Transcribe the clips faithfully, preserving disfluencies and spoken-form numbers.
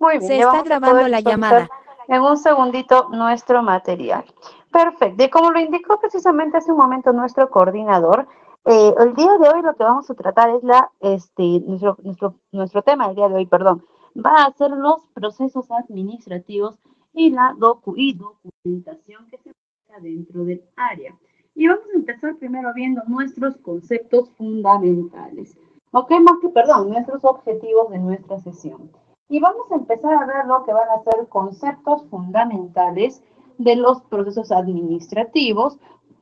Muy bien, Se ya está vamos a poder grabando la visualizar llamada. en un segundito nuestro material. Perfecto, y como lo indicó precisamente hace un momento nuestro coordinador, eh, el día de hoy lo que vamos a tratar es la, este, nuestro, nuestro, nuestro tema del día de hoy, perdón, va a ser los procesos administrativos y la docu y documentación que se encuentra dentro del área. Y vamos a empezar primero viendo nuestros conceptos fundamentales. Ok, más que, perdón, nuestros objetivos de nuestra sesión. Y vamos a empezar a ver lo que van a ser conceptos fundamentales de los procesos administrativos,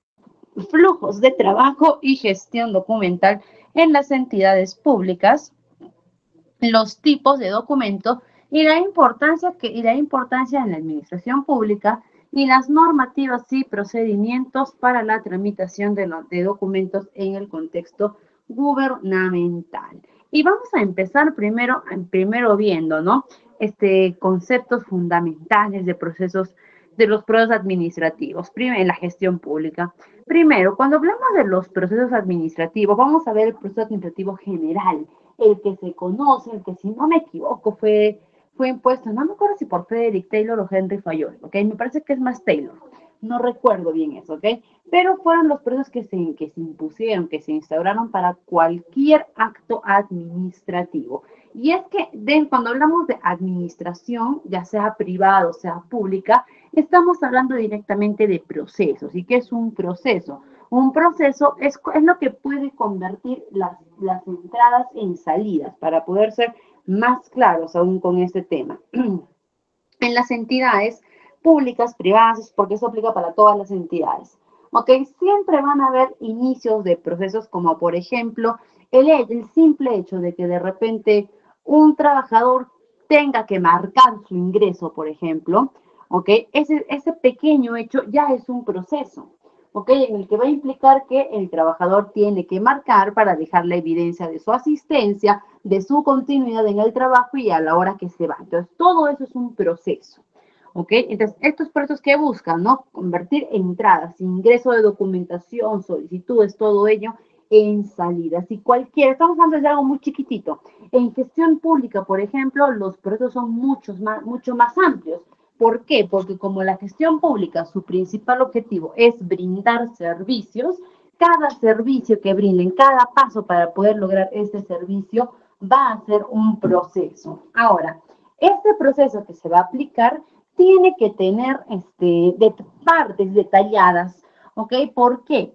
flujos de trabajo y gestión documental en las entidades públicas, los tipos de documentos y la importancia que y la importancia en la administración pública y las normativas y procedimientos para la tramitación de, los, de documentos en el contexto gubernamental. Y vamos a empezar primero, primero viendo, ¿no? Este, conceptos fundamentales de procesos, de los procesos administrativos, en la gestión pública. Primero, cuando hablamos de los procesos administrativos, vamos a ver el proceso administrativo general, el que se conoce, el que si no me equivoco fue, fue impuesto, no me acuerdo si por Frederick Taylor o Henry Fayol, ¿ok? Me parece que es más Taylor, no recuerdo bien eso, ¿ok? Pero fueron los procesos que se, que se impusieron, que se instauraron para cualquier acto administrativo. Y es que de, cuando hablamos de administración, ya sea privada o sea pública, estamos hablando directamente de procesos. ¿Y qué es un proceso? Un proceso es, es lo que puede convertir las, las entradas en salidas, para poder ser más claros aún con este tema. En las entidades públicas, privadas, porque eso aplica para todas las entidades. ¿Ok? Siempre van a haber inicios de procesos como, por ejemplo, el, el simple hecho de que de repente un trabajador tenga que marcar su ingreso, por ejemplo, ¿ok? Ese, ese pequeño hecho ya es un proceso, ¿ok? En el que va a implicar que el trabajador tiene que marcar para dejar la evidencia de su asistencia, de su continuidad en el trabajo y a la hora que se va. Entonces, todo eso es un proceso, ¿ok? Entonces, estos procesos que buscan, ¿no? Convertir entradas, ingreso de documentación, solicitudes, todo ello en salidas. Y cualquiera, estamos hablando de algo muy chiquitito. En gestión pública, por ejemplo, los procesos son muchos más, mucho más amplios. ¿Por qué? Porque como la gestión pública, su principal objetivo es brindar servicios, cada servicio que brinden, cada paso para poder lograr este servicio va a ser un proceso. Ahora, este proceso que se va a aplicar tiene que tener este, de partes detalladas, ¿ok? ¿Por qué?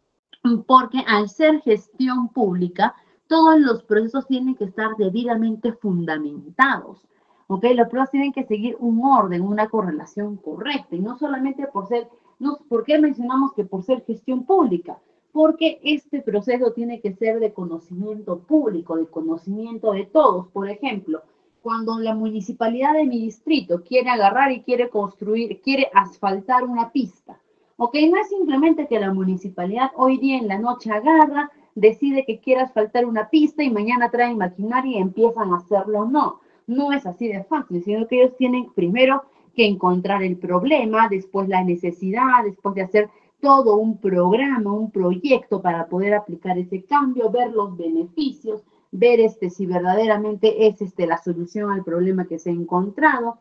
Porque al ser gestión pública, todos los procesos tienen que estar debidamente fundamentados. ¿Ok? Los procesos tienen que seguir un orden, una correlación correcta, y no solamente por ser, no, ¿por qué mencionamos que por ser gestión pública? Porque este proceso tiene que ser de conocimiento público, de conocimiento de todos. Por ejemplo, cuando la municipalidad de mi distrito quiere agarrar y quiere construir, quiere asfaltar una pista, ¿ok? No es simplemente que la municipalidad hoy día en la noche agarra, decide que quiere asfaltar una pista y mañana traen maquinaria y empiezan a hacerlo. No, no es así de fácil, sino que ellos tienen primero que encontrar el problema, después la necesidad, después de hacer todo un programa, un proyecto para poder aplicar ese cambio, ver los beneficios, ver este, si verdaderamente es este, la solución al problema que se ha encontrado,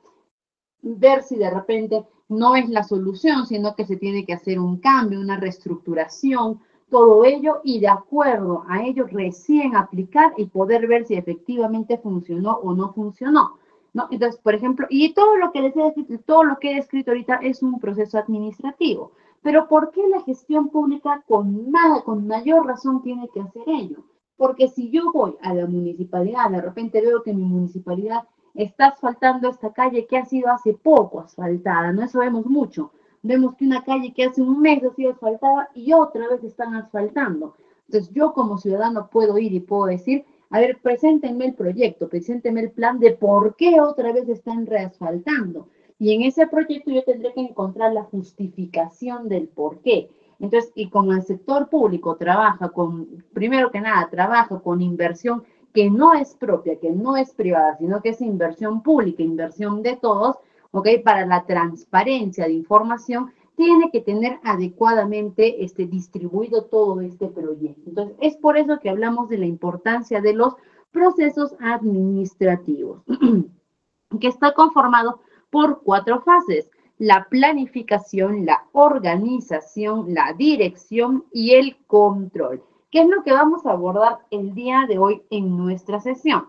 ver si de repente no es la solución, sino que se tiene que hacer un cambio, una reestructuración, todo ello, y de acuerdo a ello recién aplicar y poder ver si efectivamente funcionó o no funcionó, ¿no? Entonces, por ejemplo, y todo lo que les he descrito, todo lo que he descrito ahorita es un proceso administrativo, pero ¿por qué la gestión pública con, nada, con mayor razón tiene que hacer ello? Porque si yo voy a la municipalidad, de repente veo que mi municipalidad está asfaltando esta calle que ha sido hace poco asfaltada, ¿no? Eso vemos mucho. Vemos que una calle que hace un mes ha sido asfaltada y otra vez están asfaltando. Entonces yo como ciudadano puedo ir y puedo decir, a ver, preséntenme el proyecto, preséntenme el plan de por qué otra vez están reasfaltando. Y en ese proyecto yo tendré que encontrar la justificación del por qué. Entonces, y como el sector público trabaja con, primero que nada, trabaja con inversión que no es propia, que no es privada, sino que es inversión pública, inversión de todos, ¿ok? Para la transparencia de información, tiene que tener adecuadamente este, distribuido todo este proyecto. Entonces, es por eso que hablamos de la importancia de los procesos administrativos. que está conformado por cuatro fases: la planificación, la organización, la dirección y el control, que es lo que vamos a abordar el día de hoy en nuestra sesión.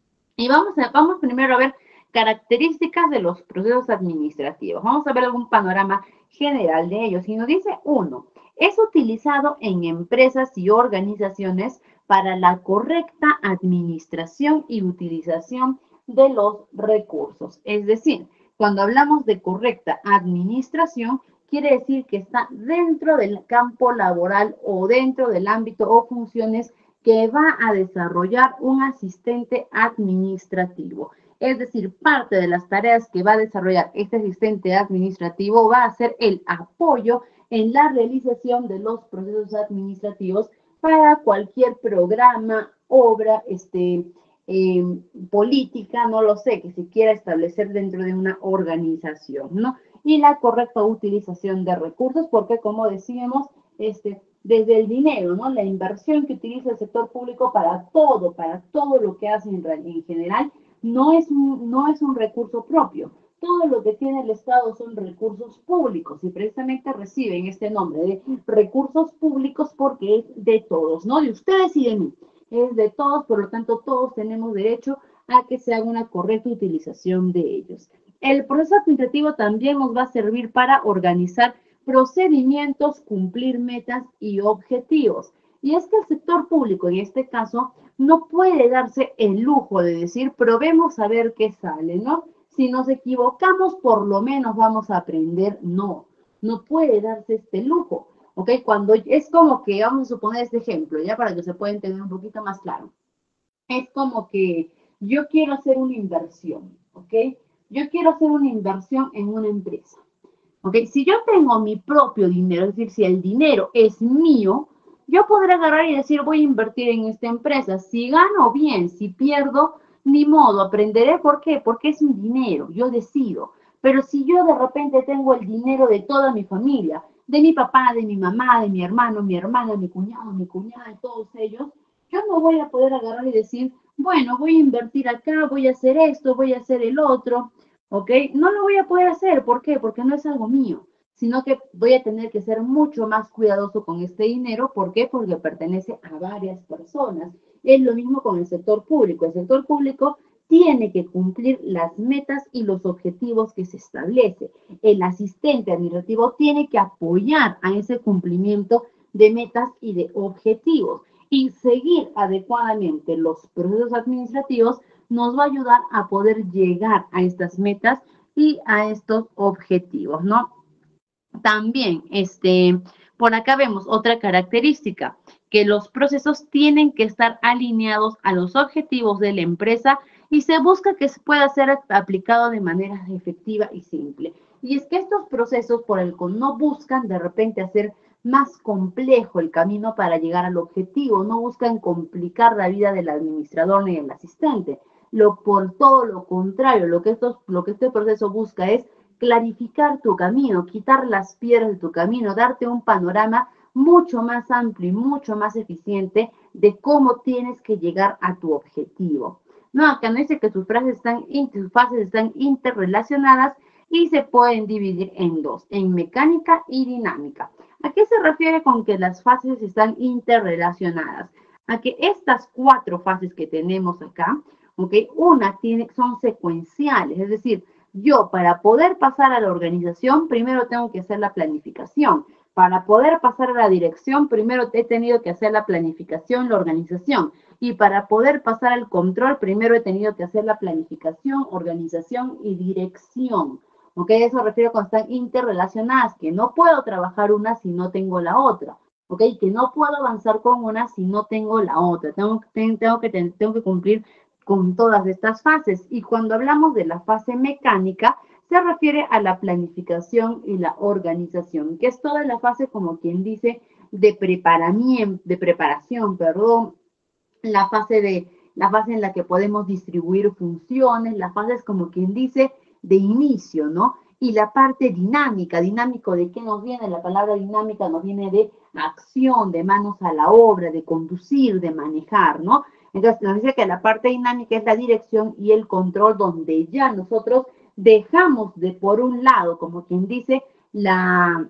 Y vamos, a, vamos primero a ver características de los procesos administrativos. Vamos a ver algún panorama general de ellos. Y nos dice uno, es utilizado en empresas y organizaciones para la correcta administración y utilización de los recursos. Es decir, cuando hablamos de correcta administración, quiere decir que está dentro del campo laboral o dentro del ámbito o funciones que va a desarrollar un asistente administrativo. Es decir, parte de las tareas que va a desarrollar este asistente administrativo va a ser el apoyo en la realización de los procesos administrativos para cualquier programa, obra, este, eh, política, no lo sé, que se quiera establecer dentro de una organización, ¿no? Y la correcta utilización de recursos, porque como decíamos, este, desde el dinero, ¿no? La inversión que utiliza el sector público para todo, para todo lo que hace en, en general, no es, un, no es un recurso propio. Todo lo que tiene el Estado son recursos públicos y precisamente reciben este nombre de recursos públicos porque es de todos, ¿no? De ustedes y de mí. Es de todos, por lo tanto, todos tenemos derecho a que se haga una correcta utilización de ellos. El proceso administrativo también nos va a servir para organizar procedimientos, cumplir metas y objetivos. Y es que el sector público, en este caso, no puede darse el lujo de decir, probemos a ver qué sale, ¿no? Si nos equivocamos, por lo menos vamos a aprender. No, no puede darse este lujo, ¿ok? Cuando es como que, vamos a suponer este ejemplo, ya para que se pueda entender un poquito más claro. Es como que yo quiero hacer una inversión, ¿ok? Yo quiero hacer una inversión en una empresa. ¿Ok? Si yo tengo mi propio dinero, es decir, si el dinero es mío, yo podré agarrar y decir, voy a invertir en esta empresa. Si gano, bien. Si pierdo, ni modo, aprenderé. ¿Por qué? Porque es mi dinero, yo decido. Pero si yo de repente tengo el dinero de toda mi familia, de mi papá, de mi mamá, de mi hermano, mi hermana, mi cuñado, mi cuñada, de todos ellos, yo no voy a poder agarrar y decir, bueno, voy a invertir acá, voy a hacer esto, voy a hacer el otro. ¿Ok? No lo voy a poder hacer. ¿Por qué? Porque no es algo mío, sino que voy a tener que ser mucho más cuidadoso con este dinero. ¿Por qué? Porque pertenece a varias personas. Es lo mismo con el sector público. El sector público tiene que cumplir las metas y los objetivos que se establece. El asistente administrativo tiene que apoyar a ese cumplimiento de metas y de objetivos y seguir adecuadamente los procesos administrativos nos va a ayudar a poder llegar a estas metas y a estos objetivos, ¿no? También, este, por acá vemos otra característica, que los procesos tienen que estar alineados a los objetivos de la empresa y se busca que se pueda ser aplicado de manera efectiva y simple. Y es que estos procesos, por el que no buscan de repente hacer más complejo el camino para llegar al objetivo, no buscan complicar la vida del administrador ni del asistente. Lo, por todo lo contrario, lo que, estos, lo que este proceso busca es clarificar tu camino, quitar las piedras de tu camino, darte un panorama mucho más amplio y mucho más eficiente de cómo tienes que llegar a tu objetivo. No, acá no dice que tus frases están, tus fases están interrelacionadas y se pueden dividir en dos, en mecánica y dinámica. ¿A qué se refiere con que las fases están interrelacionadas? A que estas cuatro fases que tenemos acá, ¿ok? Una tiene, son secuenciales, es decir, yo para poder pasar a la organización, primero tengo que hacer la planificación. Para poder pasar a la dirección, primero he tenido que hacer la planificación, la organización. Y para poder pasar al control, primero he tenido que hacer la planificación, organización y dirección. ¿Ok? Eso refiero cuando están interrelacionadas, que no puedo trabajar una si no tengo la otra. ¿Ok? Que no puedo avanzar con una si no tengo la otra. Tengo, tengo, que, tengo que cumplir con todas estas fases. Y cuando hablamos de la fase mecánica, se refiere a la planificación y la organización, que es toda la fase, como quien dice, de preparamiento, de preparación, perdón, la fase de la fase en la que podemos distribuir funciones, la fase es como quien dice de inicio, ¿no? Y la parte dinámica, dinámico, ¿de qué nos viene? La palabra dinámica nos viene de acción, de manos a la obra, de conducir, de manejar, ¿no? Entonces nos dice que la parte dinámica es la dirección y el control, donde ya nosotros dejamos de, por un lado, como quien dice, la,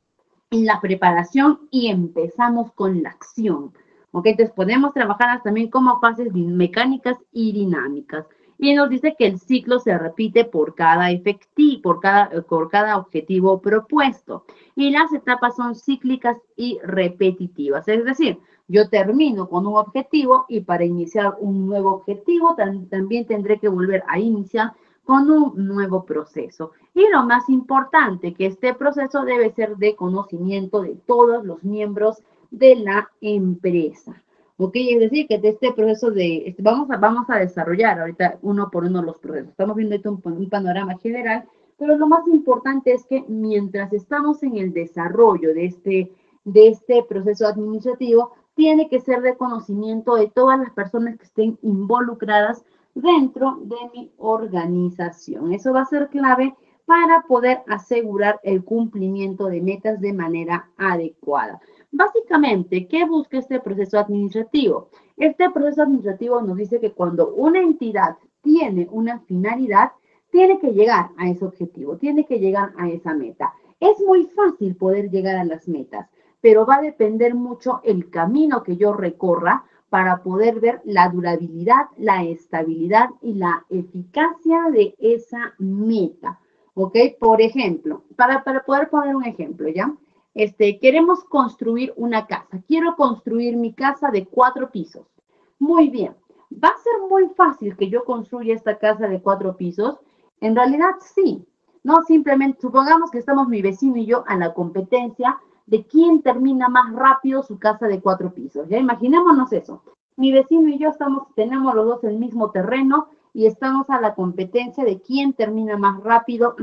la preparación y empezamos con la acción. ¿Ok? Entonces podemos trabajar también como fases mecánicas y dinámicas. Y nos dice que el ciclo se repite por cada efectivo, por cada, por cada objetivo propuesto. Y las etapas son cíclicas y repetitivas. Es decir, yo termino con un objetivo y para iniciar un nuevo objetivo también tendré que volver a iniciar con un nuevo proceso. Y lo más importante, que este proceso debe ser de conocimiento de todos los miembros de la empresa. ¿Ok? Es decir, que de este proceso de, este, vamos, a, vamos a desarrollar ahorita uno por uno los procesos. Estamos viendo ahorita un, un panorama general, pero lo más importante es que mientras estamos en el desarrollo de este, de este proceso administrativo, tiene que ser de conocimiento de todas las personas que estén involucradas dentro de mi organización. Eso va a ser clave para poder asegurar el cumplimiento de metas de manera adecuada. Básicamente, ¿qué busca este proceso administrativo? Este proceso administrativo nos dice que cuando una entidad tiene una finalidad, tiene que llegar a ese objetivo, tiene que llegar a esa meta. Es muy fácil poder llegar a las metas, pero va a depender mucho el camino que yo recorra para poder ver la durabilidad, la estabilidad y la eficacia de esa meta. ¿Ok? Por ejemplo, para, para poder poner un ejemplo, ¿ya? Este, queremos construir una casa. Quiero construir mi casa de cuatro pisos. Muy bien. ¿Va a ser muy fácil que yo construya esta casa de cuatro pisos? En realidad, sí. No, simplemente, supongamos que estamos mi vecino y yo a la competencia de quién termina más rápido su casa de cuatro pisos. Ya imaginémonos eso. Mi vecino y yo estamos, tenemos los dos el mismo terreno y estamos a la competencia de quién termina más rápido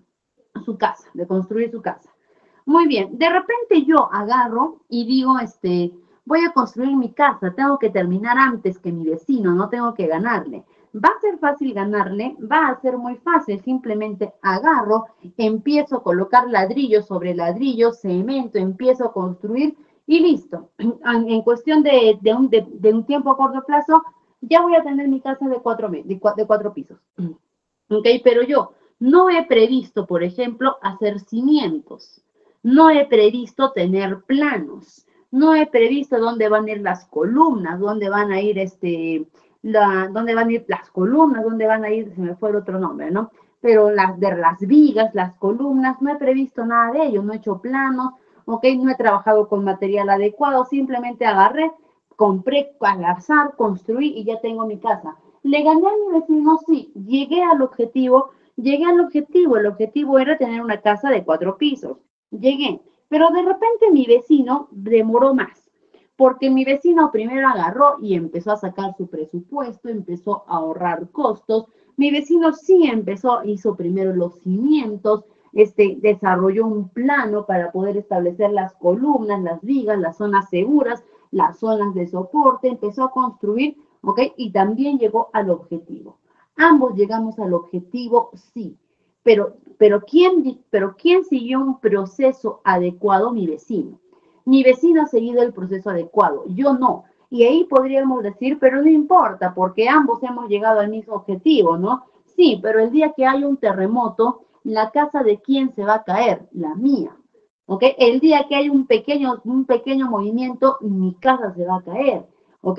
su casa, de construir su casa. Muy bien, de repente yo agarro y digo, este, voy a construir mi casa, tengo que terminar antes que mi vecino, no tengo que ganarle. ¿Va a ser fácil ganarle? Va a ser muy fácil, simplemente agarro, empiezo a colocar ladrillo sobre ladrillo, cemento, empiezo a construir y listo. En cuestión de, de, un, de, de un tiempo a corto plazo, ya voy a tener mi casa de cuatro, de cuatro, de cuatro pisos. ¿Ok? Pero yo no he previsto, por ejemplo, hacer cimientos. No he previsto tener planos. No he previsto dónde van a ir las columnas, dónde van a ir este, la, dónde van a ir las columnas, dónde van a ir, se me fue el otro nombre, ¿no? Pero las de las vigas, las columnas, no he previsto nada de ello, no he hecho planos, ¿ok? No he trabajado con material adecuado, simplemente agarré, compré al azar, construí y ya tengo mi casa. ¿Le gané a mi vecino? Sí. Llegué al objetivo, llegué al objetivo. El objetivo era tener una casa de cuatro pisos. Llegué, pero de repente mi vecino demoró más, porque mi vecino primero agarró y empezó a sacar su presupuesto, empezó a ahorrar costos. Mi vecino sí empezó, hizo primero los cimientos, este, desarrolló un plano para poder establecer las columnas, las vigas, las zonas seguras, las zonas de soporte, empezó a construir, ¿ok? Y también llegó al objetivo. Ambos llegamos al objetivo, sí. Pero, pero, ¿quién, pero ¿quién siguió un proceso adecuado? Mi vecino. Mi vecino ha seguido el proceso adecuado, yo no. Y ahí podríamos decir, pero no importa, porque ambos hemos llegado al mismo objetivo, ¿no? Sí, pero el día que hay un terremoto, ¿la casa de quién se va a caer? La mía. ¿Ok? El día que hay un pequeño, un pequeño movimiento, mi casa se va a caer. ¿Ok?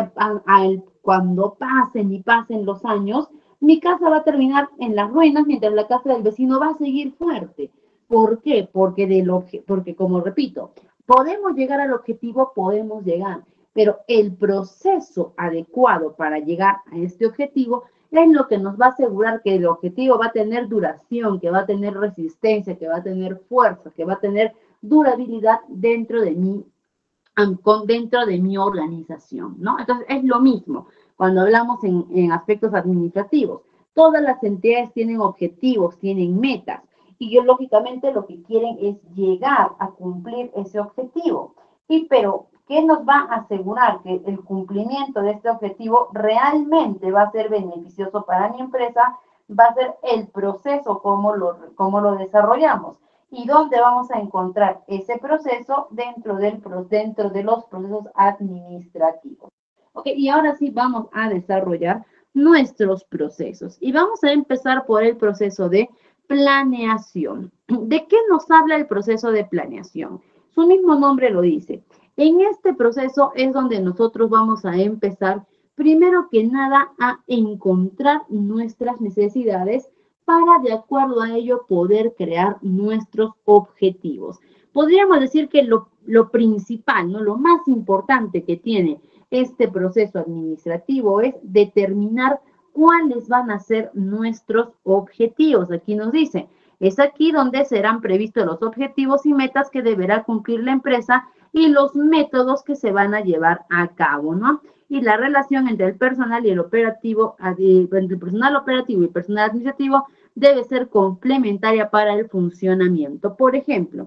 Cuando pasen y pasen los años, mi casa va a terminar en las ruinas mientras la casa del vecino va a seguir fuerte. ¿Por qué? Porque, del porque como repito, podemos llegar al objetivo, podemos llegar, pero el proceso adecuado para llegar a este objetivo es lo que nos va a asegurar que el objetivo va a tener duración, que va a tener resistencia, que va a tener fuerza, que va a tener durabilidad dentro de mi, dentro de mi organización, ¿no? Entonces, es lo mismo cuando hablamos en, en aspectos administrativos. Todas las entidades tienen objetivos, tienen metas, y yo, lógicamente, lo que quieren es llegar a cumplir ese objetivo. Y, pero, ¿qué nos va a asegurar que el cumplimiento de este objetivo realmente va a ser beneficioso para mi empresa? Va a ser el proceso, cómo lo, cómo lo desarrollamos. ¿Y dónde vamos a encontrar ese proceso? Dentro, del, dentro de los procesos administrativos. Ok, y ahora sí vamos a desarrollar nuestros procesos. Y vamos a empezar por el proceso de planeación. ¿De qué nos habla el proceso de planeación? Su mismo nombre lo dice. En este proceso es donde nosotros vamos a empezar, primero que nada, a encontrar nuestras necesidades para, de acuerdo a ello, poder crear nuestros objetivos. Podríamos decir que lo, lo principal, ¿no? Lo más importante que tiene este proceso administrativo es determinar cuáles van a ser nuestros objetivos. Aquí nos dice, es aquí donde serán previstos los objetivos y metas que deberá cumplir la empresa y los métodos que se van a llevar a cabo, ¿no? Y la relación entre el personal y el operativo, entre el personal operativo y el personal administrativo debe ser complementaria para el funcionamiento. Por ejemplo,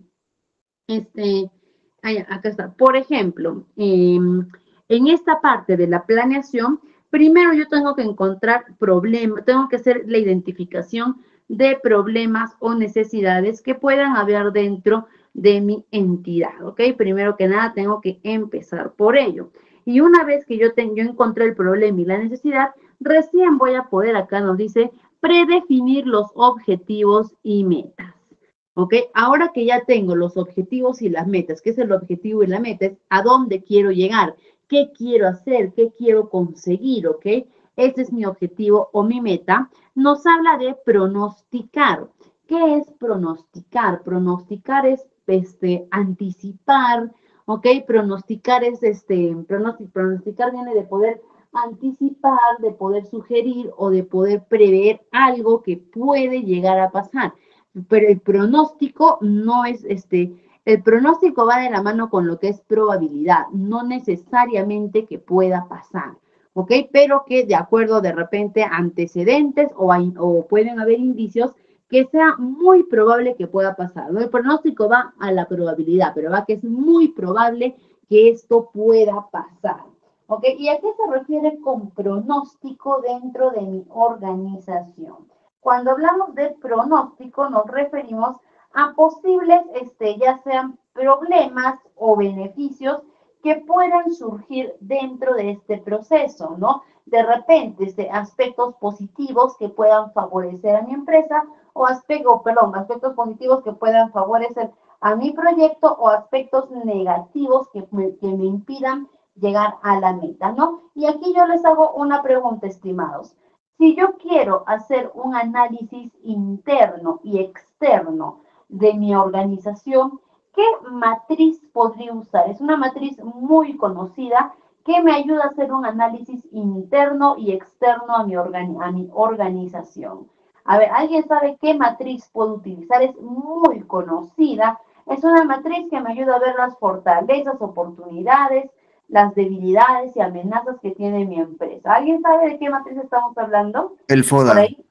este, acá está, por ejemplo, eh, en esta parte de la planeación, primero yo tengo que encontrar problemas, tengo que hacer la identificación de problemas o necesidades que puedan haber dentro de mi entidad, ¿ok? Primero que nada tengo que empezar por ello. Y una vez que yo, tengo, yo encontré el problema y la necesidad, recién voy a poder, acá nos dice, predefinir los objetivos y metas. ¿Ok? Ahora que ya tengo los objetivos y las metas, ¿qué es el objetivo y la meta? Es a dónde quiero llegar, qué quiero hacer, qué quiero conseguir, ¿ok? Ese es mi objetivo o mi meta. Nos habla de pronosticar. ¿Qué es pronosticar? Pronosticar es este, anticipar, ¿ok? Pronosticar es, este, pronosticar viene de poder anticipar, de poder sugerir o de poder prever algo que puede llegar a pasar. Pero el pronóstico no es, este, el pronóstico va de la mano con lo que es probabilidad, no necesariamente que pueda pasar, ¿ok? Pero que de acuerdo de repente a antecedentes o, a, o pueden haber indicios que sea muy probable que pueda pasar, ¿no? El pronóstico va a la probabilidad, pero va que es muy probable que esto pueda pasar, ¿ok? ¿Y a qué se refiere con pronóstico dentro de mi organización? Cuando hablamos de pronóstico nos referimos a posibles, este, ya sean problemas o beneficios que puedan surgir dentro de este proceso, ¿no? De repente, este, aspectos positivos que puedan favorecer a mi empresa o aspectos, perdón, aspectos positivos que puedan favorecer a mi proyecto o aspectos negativos que me, que me impidan llegar a la meta, ¿no? Y aquí yo les hago una pregunta, estimados. Si yo quiero hacer un análisis interno y externo de mi organización, ¿qué matriz podría usar? Es una matriz muy conocida que me ayuda a hacer un análisis interno y externo a mi, organi a mi organización. A ver, ¿alguien sabe qué matriz puedo utilizar? Es muy conocida. Es una matriz que me ayuda a ver las fortalezas, oportunidades, las debilidades y amenazas que tiene mi empresa. ¿Alguien sabe de qué matriz estamos hablando? El Por FODA. ahí.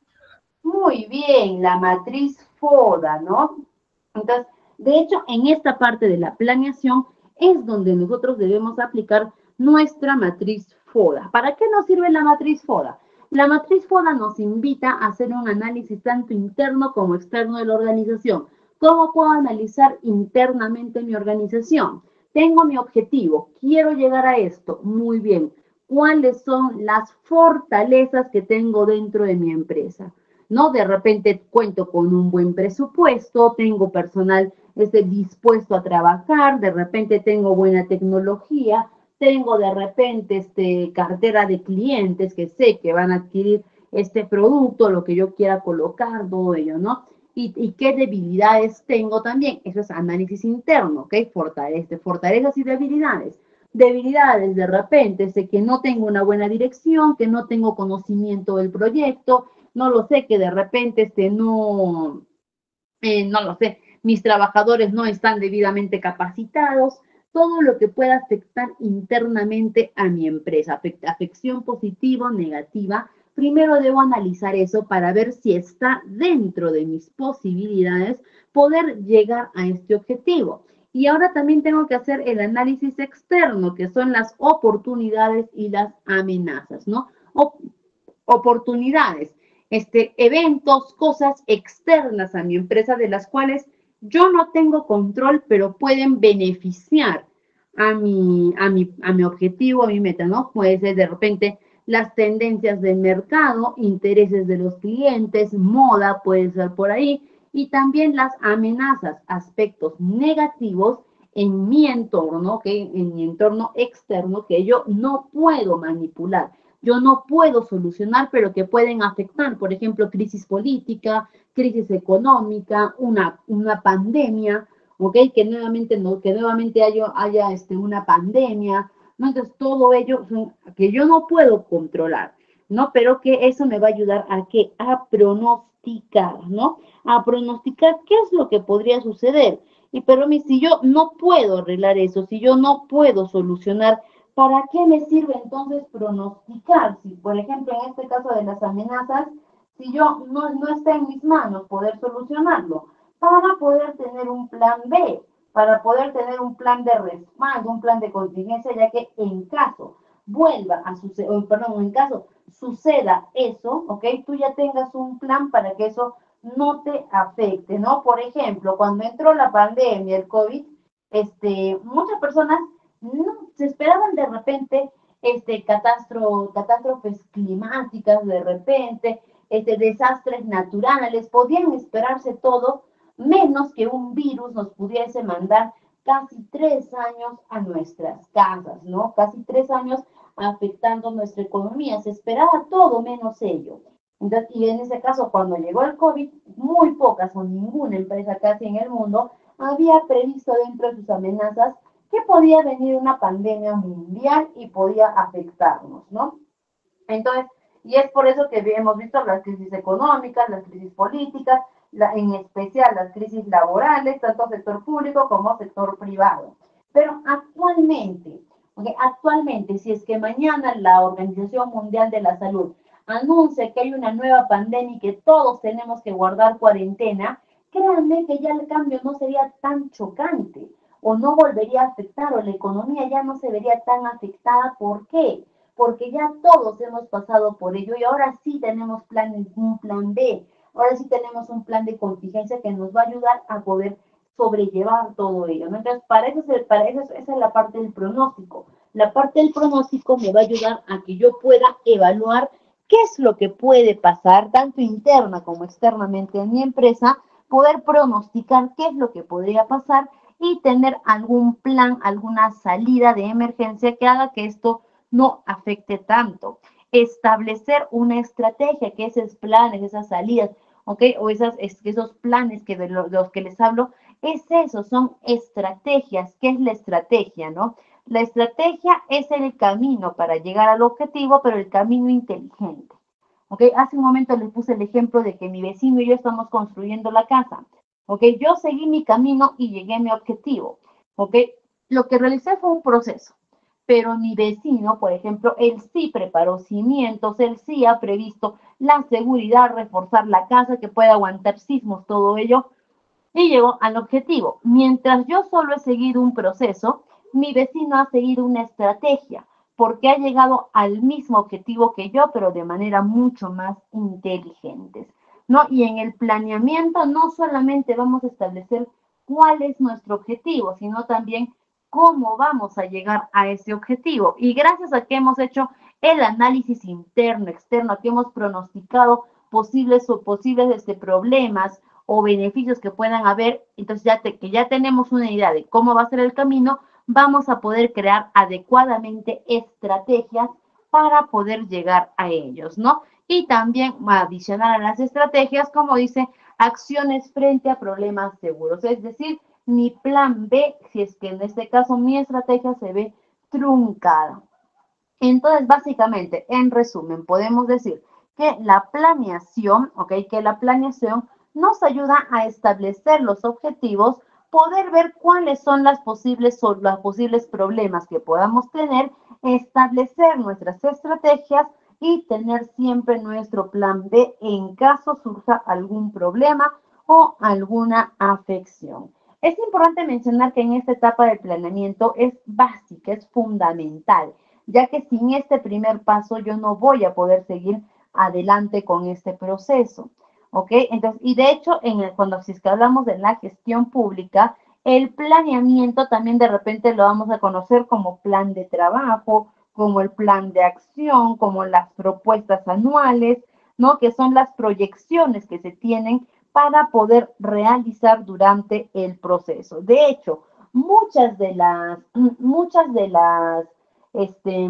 Muy bien, la matriz FODA, ¿no? Entonces, de hecho, en esta parte de la planeación es donde nosotros debemos aplicar nuestra matriz FODA. ¿Para qué nos sirve la matriz FODA? La matriz FODA nos invita a hacer un análisis tanto interno como externo de la organización. ¿Cómo puedo analizar internamente mi organización? Tengo mi objetivo, quiero llegar a esto, muy bien. ¿Cuáles son las fortalezas que tengo dentro de mi empresa? ¿No? De repente cuento con un buen presupuesto, tengo personal este, dispuesto a trabajar, de repente tengo buena tecnología, tengo de repente este, cartera de clientes que sé que van a adquirir este producto, lo que yo quiera colocar, todo ello, ¿no? Y, y qué debilidades tengo también. Eso es análisis interno, ¿ok? Fortalece, fortalezas y debilidades. Debilidades, de repente, sé que no tengo una buena dirección, que no tengo conocimiento del proyecto, no lo sé, que de repente este, no, eh, no lo sé, mis trabajadores no están debidamente capacitados, todo lo que pueda afectar internamente a mi empresa, afección positiva o negativa. Primero debo analizar eso para ver si está dentro de mis posibilidades poder llegar a este objetivo. Y ahora también tengo que hacer el análisis externo, que son las oportunidades y las amenazas, ¿no? O, oportunidades, este, eventos, cosas externas a mi empresa de las cuales yo no tengo control, pero pueden beneficiar a mi, a mi, a mi objetivo, a mi meta, ¿no? Puede ser de repente las tendencias del mercado, intereses de los clientes, moda puede ser por ahí, y también las amenazas, aspectos negativos en mi entorno, ¿ok? En mi entorno externo que yo no puedo manipular, yo no puedo solucionar, pero que pueden afectar, por ejemplo, crisis política, crisis económica, una, una pandemia, ¿ok? Que nuevamente, no, que nuevamente haya, haya este, una pandemia, ¿no? Entonces, todo ello son, que yo no puedo controlar, ¿no? Pero que eso me va a ayudar a qué? A pronosticar, ¿no? A pronosticar qué es lo que podría suceder. Y pero si yo no puedo arreglar eso, si yo no puedo solucionar, ¿para qué me sirve entonces pronosticar? Si, por ejemplo, en este caso de las amenazas, si yo no, no está en mis manos poder solucionarlo, para poder tener un plan B, para poder tener un plan de respaldo, un plan de contingencia, ya que en caso vuelva a suceder, perdón, en caso suceda eso, ¿ok? Tú ya tengas un plan para que eso no te afecte, ¿no? Por ejemplo, cuando entró la pandemia, el COVID, este, muchas personas no, se esperaban de repente este, catastro, catástrofes climáticas, de repente, este, desastres naturales, podían esperarse todo, menos que un virus nos pudiese mandar casi tres años a nuestras casas, ¿no? Casi tres años afectando nuestra economía. Se esperaba todo menos ello. Entonces, y en ese caso, cuando llegó el COVID, muy pocas o ninguna empresa casi en el mundo había previsto dentro de sus amenazas que podía venir una pandemia mundial y podía afectarnos, ¿no? Entonces, y es por eso que hemos visto las crisis económicas, las crisis políticas, la, en especial las crisis laborales, tanto sector público como sector privado. Pero actualmente, okay, actualmente, si es que mañana la Organización Mundial de la Salud anuncia que hay una nueva pandemia y que todos tenemos que guardar cuarentena, créanme que ya el cambio no sería tan chocante o no volvería a afectar o la economía ya no se vería tan afectada. ¿Por qué? Porque ya todos hemos pasado por ello y ahora sí tenemos plan, un plan B, ahora sí tenemos un plan de contingencia que nos va a ayudar a poder sobrellevar todo ello, ¿no? Entonces, para eso, para eso esa es la parte del pronóstico. La parte del pronóstico me va a ayudar a que yo pueda evaluar qué es lo que puede pasar, tanto interna como externamente en mi empresa, poder pronosticar qué es lo que podría pasar y tener algún plan, alguna salida de emergencia que haga que esto no afecte tanto. Establecer una estrategia, que esos planes, esas salidas, ¿ok? O esas, esos planes que de, los, de los que les hablo, es eso, son estrategias. ¿Qué es la estrategia, no? La estrategia es el camino para llegar al objetivo, pero el camino inteligente. ¿Ok? Hace un momento les puse el ejemplo de que mi vecino y yo estamos construyendo la casa. ¿Ok? Yo seguí mi camino y llegué a mi objetivo. ¿Ok? Lo que realicé fue un proceso, pero mi vecino, por ejemplo, él sí preparó cimientos, él sí ha previsto la seguridad, reforzar la casa, que pueda aguantar sismos, todo ello, y llegó al objetivo. Mientras yo solo he seguido un proceso, mi vecino ha seguido una estrategia, porque ha llegado al mismo objetivo que yo, pero de manera mucho más inteligente, ¿no? Y en el planeamiento no solamente vamos a establecer cuál es nuestro objetivo, sino también cómo vamos a llegar a ese objetivo. Y gracias a que hemos hecho el análisis interno, externo, que hemos pronosticado posibles o posibles este, problemas o beneficios que puedan haber, entonces ya te, que ya tenemos una idea de cómo va a ser el camino, vamos a poder crear adecuadamente estrategias para poder llegar a ellos, ¿no? Y también adicional a las estrategias, como dice, acciones frente a problemas seguros, es decir, mi plan B, si es que en este caso mi estrategia se ve truncada. Entonces, básicamente, en resumen, podemos decir que la planeación, ¿ok? Que la planeación nos ayuda a establecer los objetivos, poder ver cuáles son las posibles, los posibles problemas que podamos tener, establecer nuestras estrategias y tener siempre nuestro plan B en caso surja algún problema o alguna afección. Es importante mencionar que en esta etapa del planeamiento es básica, es fundamental, ya que sin este primer paso yo no voy a poder seguir adelante con este proceso. ¿Ok? Entonces, y de hecho, en el, cuando si es que hablamos de la gestión pública, El planeamiento también de repente lo vamos a conocer como plan de trabajo, como el plan de acción, como las propuestas anuales, ¿no? Que son las proyecciones que se tienen para poder realizar durante el proceso. De hecho, muchas de las, muchas de las, este,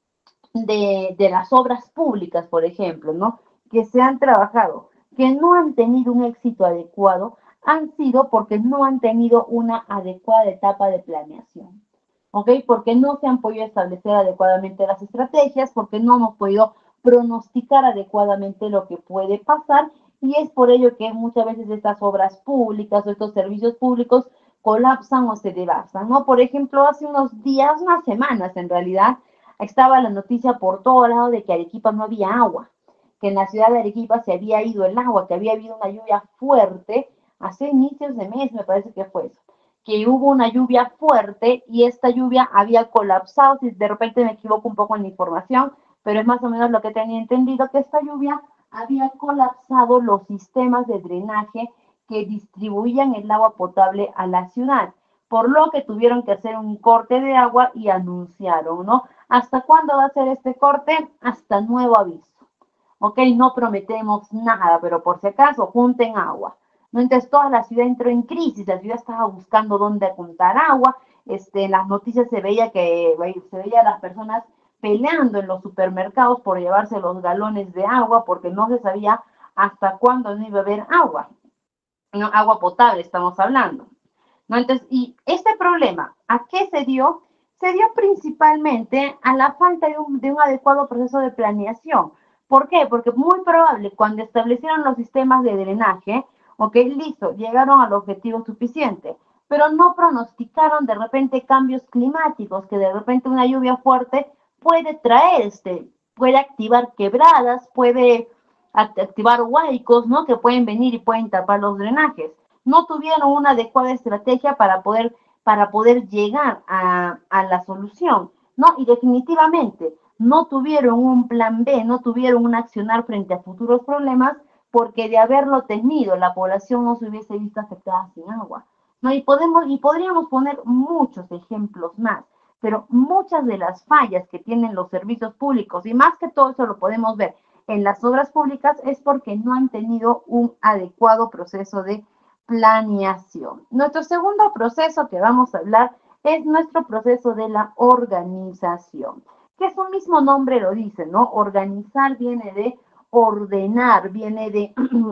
de, de las obras públicas, por ejemplo, ¿no? Que se han trabajado, que no han tenido un éxito adecuado, han sido porque no han tenido una adecuada etapa de planeación. ¿Ok? Porque no se han podido establecer adecuadamente las estrategias, porque no hemos podido pronosticar adecuadamente lo que puede pasar, y es por ello que muchas veces estas obras públicas o estos servicios públicos colapsan o se devasan, ¿no? Por ejemplo, hace unos días, unas semanas en realidad, estaba la noticia por todo lado de que Arequipa no había agua, que en la ciudad de Arequipa se había ido el agua, que había habido una lluvia fuerte, hace inicios de mes me parece que fue eso, que hubo una lluvia fuerte y esta lluvia había colapsado, si de repente me equivoco un poco en la información, pero es más o menos lo que tenía entendido, que esta lluvia había colapsado los sistemas de drenaje que distribuían el agua potable a la ciudad, por lo que tuvieron que hacer un corte de agua y anunciaron, ¿no? ¿Hasta cuándo va a ser este corte? Hasta nuevo aviso. Ok, no prometemos nada, pero por si acaso, junten agua. ¿No? Entonces toda la ciudad entró en crisis, la ciudad estaba buscando dónde apuntar agua, este, en las noticias se veía que se veía a las personas peleando en los supermercados por llevarse los galones de agua, porque no se sabía hasta cuándo no iba a haber agua, no, agua potable estamos hablando. ¿No? Entonces, y este problema, ¿a qué se dio? Se dio principalmente a la falta de un, de un adecuado proceso de planeación. ¿Por qué? Porque muy probable, cuando establecieron los sistemas de drenaje, ok, listo, llegaron al objetivo suficiente, pero no pronosticaron de repente cambios climáticos, que de repente una lluvia fuerte puede traer, este, puede activar quebradas, puede activar huaicos, ¿no? Que pueden venir y pueden tapar los drenajes. No tuvieron una adecuada estrategia para poder, para poder llegar a, a la solución, ¿no? Y definitivamente no tuvieron un plan B, no tuvieron un accionar frente a futuros problemas, porque de haberlo tenido, la población no se hubiese visto afectada sin agua, ¿no? Y, podemos, y podríamos poner muchos ejemplos más, pero muchas de las fallas que tienen los servicios públicos, y más que todo eso lo podemos ver en las obras públicas, es porque no han tenido un adecuado proceso de planeación. Nuestro segundo proceso que vamos a hablar es nuestro proceso de la organización, que su mismo nombre lo dice, ¿no? Organizar viene de ordenar, viene de,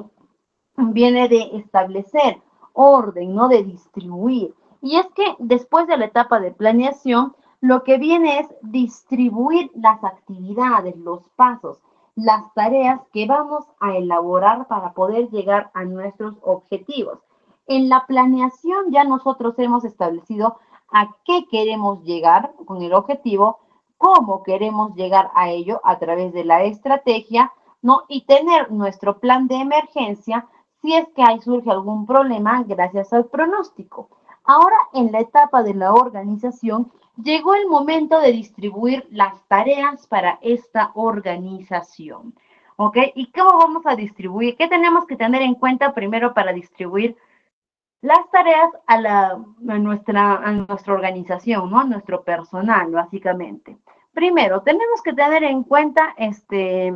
viene de establecer orden, ¿no? De distribuir. Y es que después de la etapa de planeación, lo que viene es distribuir las actividades, los pasos, las tareas que vamos a elaborar para poder llegar a nuestros objetivos. En la planeación ya nosotros hemos establecido a qué queremos llegar con el objetivo, cómo queremos llegar a ello a través de la estrategia, ¿no? Y tener nuestro plan de emergencia si es que ahí surge algún problema gracias al pronóstico. Ahora, en la etapa de la organización, llegó el momento de distribuir las tareas para esta organización. ¿Ok? ¿Y cómo vamos a distribuir? ¿Qué tenemos que tener en cuenta primero para distribuir las tareas a, la, a, nuestra, a nuestra organización, ¿no? A nuestro personal, básicamente? Primero, tenemos que tener en cuenta, este,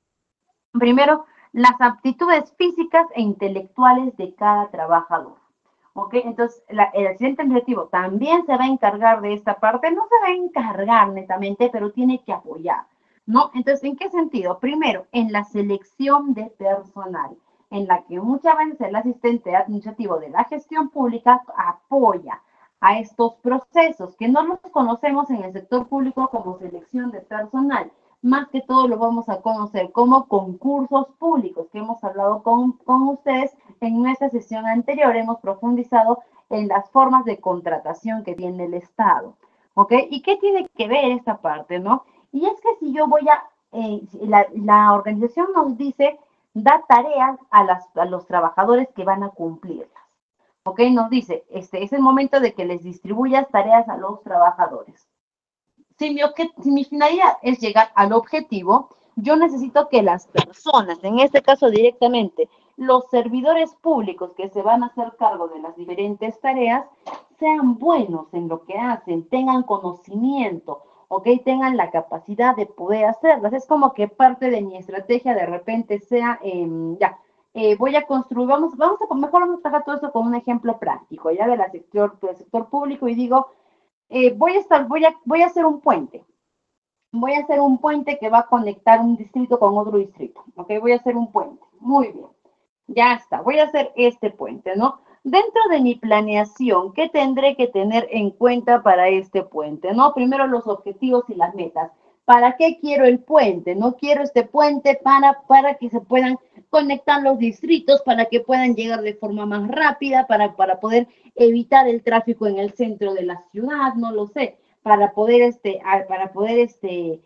primero, las aptitudes físicas e intelectuales de cada trabajador. ¿Ok? Entonces, la, el accidente administrativo también se va a encargar de esta parte, no se va a encargar netamente, pero tiene que apoyar, ¿no? Entonces, ¿en qué sentido? Primero, en la selección de personal, en la que muchas veces el asistente administrativo de la gestión pública apoya a estos procesos, que no los conocemos en el sector público como selección de personal, más que todo lo vamos a conocer como concursos públicos, que hemos hablado con, con ustedes en nuestra sesión anterior, hemos profundizado en las formas de contratación que tiene el Estado, ¿ok? ¿Y qué tiene que ver esta parte, no? Y es que si yo voy a, eh, la, la organización nos dice, da tareas a, las, a los trabajadores que van a cumplirlas, ¿ok? Nos dice, este es el momento de que les distribuyas tareas a los trabajadores. Si mi, si mi finalidad es llegar al objetivo, yo necesito que las personas, en este caso directamente los servidores públicos que se van a hacer cargo de las diferentes tareas sean buenos en lo que hacen, tengan conocimiento, ¿ok? Tengan la capacidad de poder hacerlas. Es como que parte de mi estrategia de repente sea, eh, ya, eh, voy a construir, vamos, vamos a, mejor vamos a trabajar todo eso con un ejemplo práctico, ya, del sector, del sector público, y digo, eh, voy a estar, voy a, voy a hacer un puente. Voy a hacer un puente que va a conectar un distrito con otro distrito, ¿ok? Voy a hacer un puente. Muy bien. Ya está, voy a hacer este puente, ¿no? Dentro de mi planeación, ¿qué tendré que tener en cuenta para este puente, no? Primero los objetivos y las metas. ¿Para qué quiero el puente? No quiero este puente para, para que se puedan conectar los distritos, para que puedan llegar de forma más rápida, para, para poder evitar el tráfico en el centro de la ciudad, no lo sé, para poder, este, para poder, este,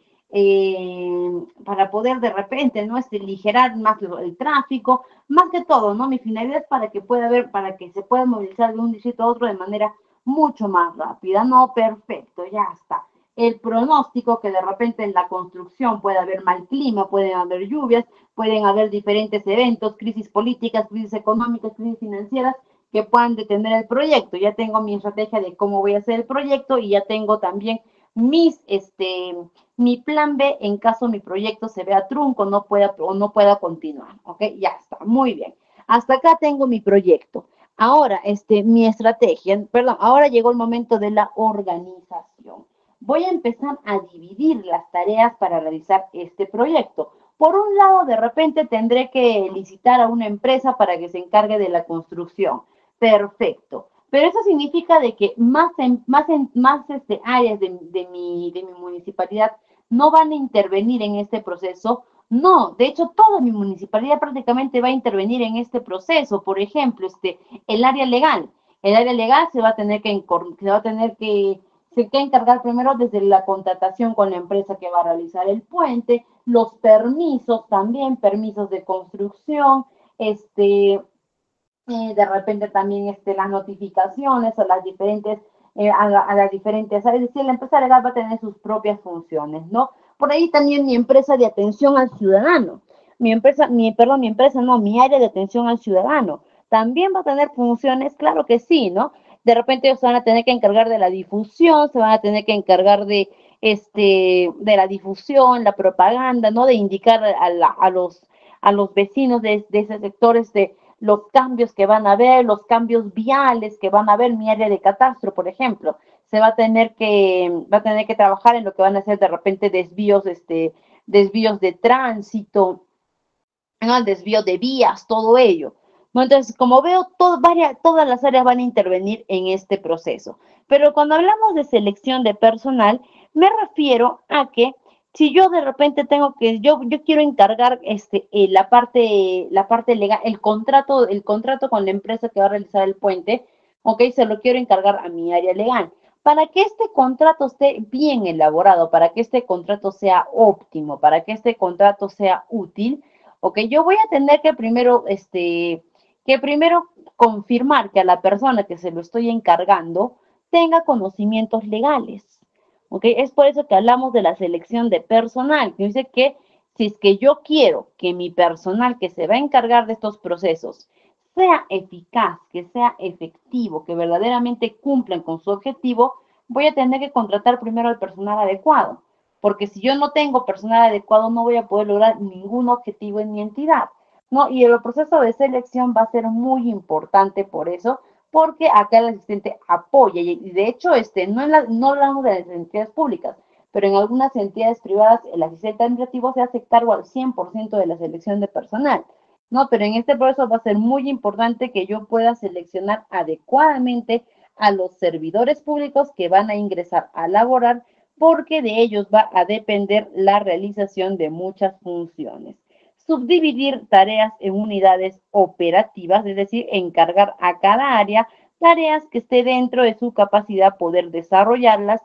eh, para poder de repente, ¿no? Este, aligerar más el tráfico, más que todo, ¿no? Mi finalidad es para que pueda haber, para que se pueda movilizar de un distrito a otro de manera mucho más rápida, ¿no? Perfecto, ya está. El pronóstico, que de repente en la construcción puede haber mal clima, pueden haber lluvias, pueden haber diferentes eventos, crisis políticas, crisis económicas, crisis financieras, que puedan detener el proyecto. Ya tengo mi estrategia de cómo voy a hacer el proyecto y ya tengo también mis, este, mi plan B en caso mi proyecto se vea trunco, no pueda, o no pueda continuar, ¿ok? Ya está, muy bien. Hasta acá tengo mi proyecto. Ahora, este, mi estrategia, perdón, ahora llegó el momento de la organización. Voy a empezar a dividir las tareas para realizar este proyecto. Por un lado, de repente tendré que licitar a una empresa para que se encargue de la construcción. Perfecto. Pero eso significa de que más, en, más, en, más este, áreas de, de, mi, de mi municipalidad no van a intervenir en este proceso. No, de hecho, toda mi municipalidad prácticamente va a intervenir en este proceso. Por ejemplo, este, el área legal. El área legal se va a tener que, se va a tener que, se que encargar primero desde la contratación con la empresa que va a realizar el puente, los permisos también, permisos de construcción, este, eh, de repente también este, las notificaciones a las diferentes, eh, a, la, a las diferentes áreas. Es decir, la empresa legal va a tener sus propias funciones, ¿no? Por ahí también mi empresa de atención al ciudadano, mi empresa, mi, perdón, mi empresa no, mi área de atención al ciudadano, también va a tener funciones, claro que sí, ¿no? De repente ellos se van a tener que encargar de la difusión, se van a tener que encargar de, este, de la difusión, la propaganda, ¿no? De indicar a, la, a, los, a los vecinos de, de esos sectores de los cambios que van a haber, los cambios viales que van a haber, mi área de catastro, por ejemplo, se va a tener que, va a tener que trabajar en lo que van a ser de repente desvíos, este, desvíos de tránsito, ¿no? El desvío de vías, todo ello. Entonces, como veo, todo, varias, todas las áreas van a intervenir en este proceso. Pero cuando hablamos de selección de personal, me refiero a que si yo de repente tengo que, yo, yo quiero encargar este, eh, la parte, la parte legal, el contrato, el contrato con la empresa que va a realizar el puente, ok, se lo quiero encargar a mi área legal. Para que este contrato esté bien elaborado, para que este contrato sea óptimo, para que este contrato sea útil, ok, yo voy a tener que primero, este, que primero confirmar que a la persona que se lo estoy encargando tenga conocimientos legales. ¿Okay? Es por eso que hablamos de la selección de personal, que dice que si es que yo quiero que mi personal que se va a encargar de estos procesos sea eficaz, que sea efectivo, que verdaderamente cumplan con su objetivo, voy a tener que contratar primero al personal adecuado, porque si yo no tengo personal adecuado no voy a poder lograr ningún objetivo en mi entidad, ¿no? Y el proceso de selección va a ser muy importante por eso, porque acá el asistente apoya, y de hecho, este, no, en la, no hablamos de las entidades públicas, pero en algunas entidades privadas el asistente administrativo se hace cargo al cien por ciento de la selección de personal, ¿no? Pero en este proceso va a ser muy importante que yo pueda seleccionar adecuadamente a los servidores públicos que van a ingresar a laborar, porque de ellos va a depender la realización de muchas funciones. Subdividir tareas en unidades operativas, es decir, encargar a cada área tareas que esté dentro de su capacidad poder desarrollarlas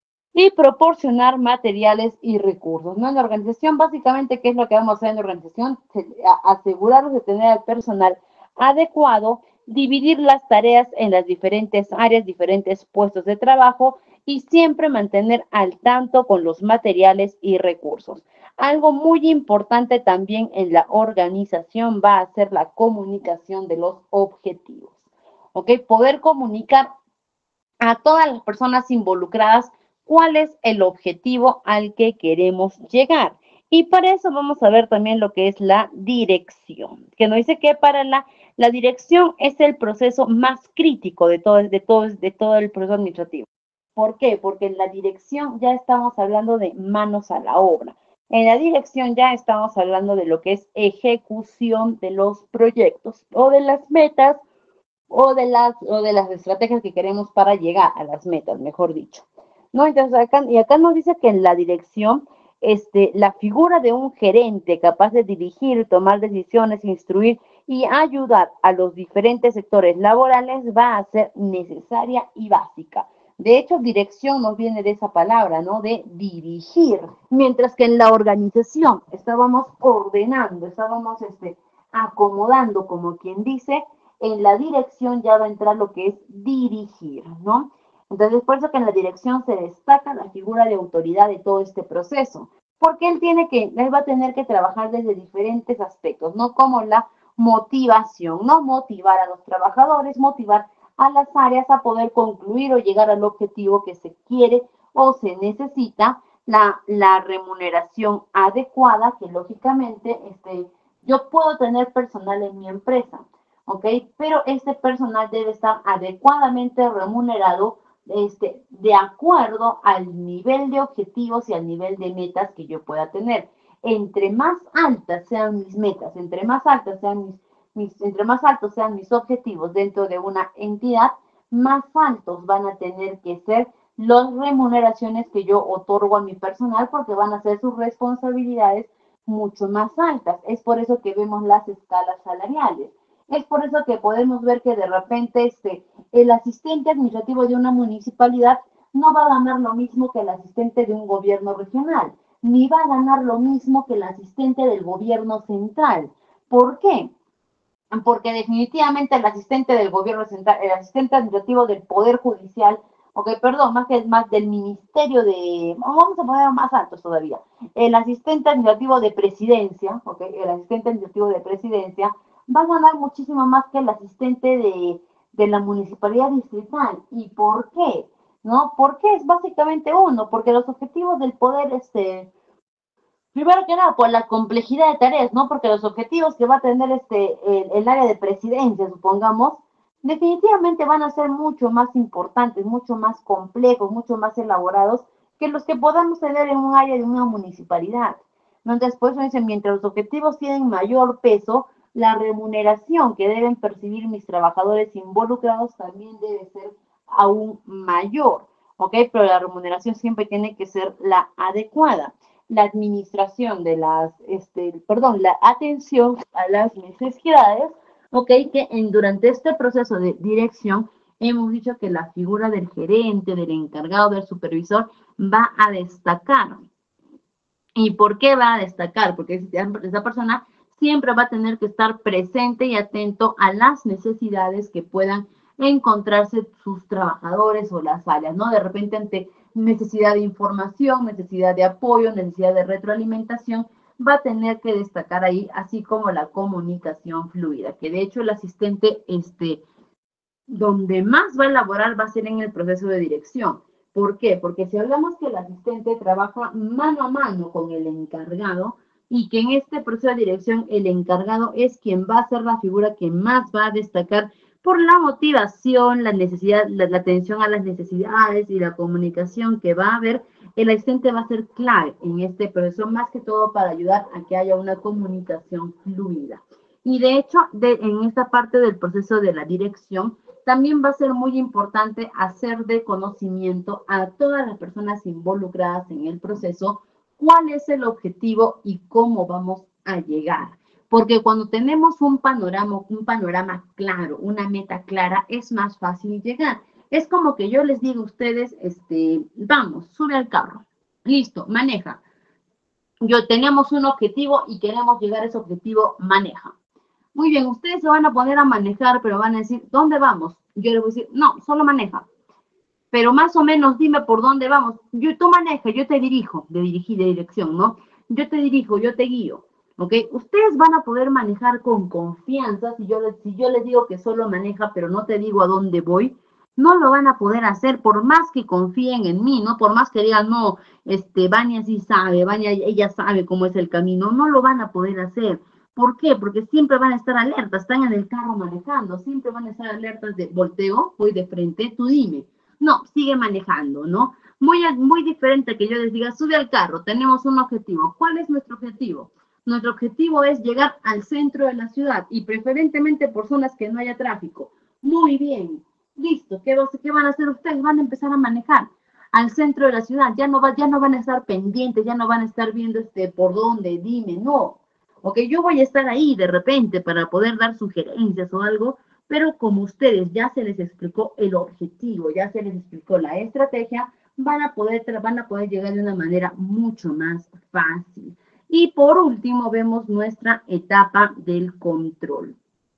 y proporcionar materiales y recursos, ¿no? En la organización, básicamente, ¿qué es lo que vamos a hacer en la organización? Asegurarnos de tener el personal adecuado, dividir las tareas en las diferentes áreas, diferentes puestos de trabajo y siempre mantener al tanto con los materiales y recursos. Algo muy importante también en la organización va a ser la comunicación de los objetivos. ¿Ok? Poder comunicar a todas las personas involucradas cuál es el objetivo al que queremos llegar. Y para eso vamos a ver también lo que es la dirección, que nos dice que para la, la dirección es el proceso más crítico de todo, de, todo, de todo el proceso administrativo. ¿Por qué? Porque en la dirección ya estamos hablando de manos a la obra. En la dirección ya estamos hablando de lo que es ejecución de los proyectos o de las metas o de las, o de las estrategias que queremos para llegar a las metas, mejor dicho. ¿No? Entonces, acá, y acá nos dice que en la dirección, este, la figura de un gerente capaz de dirigir, tomar decisiones, instruir y ayudar a los diferentes sectores laborales va a ser necesaria y básica. De hecho, dirección nos viene de esa palabra, ¿no? De dirigir. Mientras que en la organización estábamos ordenando, estábamos este, acomodando, como quien dice, en la dirección ya va a entrar lo que es dirigir, ¿no? Entonces, por eso que en la dirección se destaca la figura de autoridad de todo este proceso, porque él tiene que, él va a tener que trabajar desde diferentes aspectos, ¿no? Como la motivación, ¿no? Motivar a los trabajadores, motivar a las áreas a poder concluir o llegar al objetivo que se quiere o se necesita, la, la remuneración adecuada, que lógicamente este, yo puedo tener personal en mi empresa, ¿ok? Pero este personal debe estar adecuadamente remunerado este, de acuerdo al nivel de objetivos y al nivel de metas que yo pueda tener. Entre más altas sean mis metas, entre más altas sean mis, mis, entre más altos sean mis objetivos dentro de una entidad, más altos van a tener que ser las remuneraciones que yo otorgo a mi personal porque van a ser sus responsabilidades mucho más altas. Es por eso que vemos las escalas salariales. Es por eso que podemos ver que de repente este, el asistente administrativo de una municipalidad no va a ganar lo mismo que el asistente de un gobierno regional, ni va a ganar lo mismo que el asistente del gobierno central. ¿Por qué? Porque definitivamente el asistente del gobierno central, el asistente administrativo del Poder Judicial, ok, perdón, más que más del Ministerio de, vamos a poner más altos todavía, el asistente administrativo de presidencia, ok, el asistente administrativo de presidencia, va a ganar muchísimo más que el asistente de, de la municipalidad distrital. ¿Y por qué? ¿No? Porque es básicamente uno, porque los objetivos del poder, este, primero que nada, por la complejidad de tareas, ¿no? Porque los objetivos que va a tener este, el, el área de presidencia, supongamos, definitivamente van a ser mucho más importantes, mucho más complejos, mucho más elaborados que los que podamos tener en un área de una municipalidad. ¿No? Entonces, por eso dicen, mientras los objetivos tienen mayor peso, la remuneración que deben percibir mis trabajadores involucrados también debe ser aún mayor, ¿ok? Pero la remuneración siempre tiene que ser la adecuada. La administración de las, este, perdón, la atención a las necesidades, ¿ok? Que en, durante este proceso de dirección hemos dicho que la figura del gerente, del encargado, del supervisor va a destacar. ¿Y por qué va a destacar? Porque esa persona siempre va a tener que estar presente y atento a las necesidades que puedan encontrarse sus trabajadores o las áreas, ¿no? De repente ante necesidad de información, necesidad de apoyo, necesidad de retroalimentación, va a tener que destacar ahí, así como la comunicación fluida, que de hecho el asistente, este, donde más va a elaborar va a ser en el proceso de dirección. ¿Por qué? Porque si hablamos que el asistente trabaja mano a mano con el encargado y que en este proceso de dirección el encargado es quien va a ser la figura que más va a destacar por la motivación, la necesidad, la, la atención a las necesidades y la comunicación que va a haber, el asistente va a ser clave en este proceso, más que todo para ayudar a que haya una comunicación fluida. Y de hecho, de, en esta parte del proceso de la dirección, también va a ser muy importante hacer de conocimiento a todas las personas involucradas en el proceso cuál es el objetivo y cómo vamos a llegar. Porque cuando tenemos un panorama, un panorama claro, una meta clara, es más fácil llegar. Es como que yo les digo a ustedes, este, vamos, sube al carro, listo, maneja. Yo tenemos un objetivo y queremos llegar a ese objetivo, maneja. Muy bien, ustedes se van a poner a manejar, pero van a decir, ¿dónde vamos? Yo les voy a decir, no, solo maneja. Pero más o menos dime por dónde vamos. Yo, tú maneja, yo te dirijo, de dirigir, de dirección, ¿no? yo te dirijo, yo te guío, ¿ok? Ustedes van a poder manejar con confianza, si yo, les, si yo les digo que solo maneja, pero no te digo a dónde voy, no lo van a poder hacer por más que confíen en mí, ¿no? Por más que digan, no, este, Vania sí sabe, Vania, ella sabe cómo es el camino, no lo van a poder hacer. ¿Por qué? Porque siempre van a estar alertas, están en el carro manejando, siempre van a estar alertas de volteo, voy de frente, tú dime. No, sigue manejando, ¿no? Muy, muy diferente que yo les diga, sube al carro, tenemos un objetivo. ¿Cuál es nuestro objetivo? Nuestro objetivo es llegar al centro de la ciudad y preferentemente por zonas que no haya tráfico. Muy bien, listo. ¿Qué, qué van a hacer ustedes? Van a empezar a manejar al centro de la ciudad. Ya no, va, ya no van a estar pendientes, ya no van a estar viendo este por dónde, dime, no. Ok, yo voy a estar ahí de repente para poder dar sugerencias o algo, pero como ustedes ya se les explicó el objetivo, ya se les explicó la estrategia, van a poder, van a poder llegar de una manera mucho más fácil. Y por último vemos nuestra etapa del control.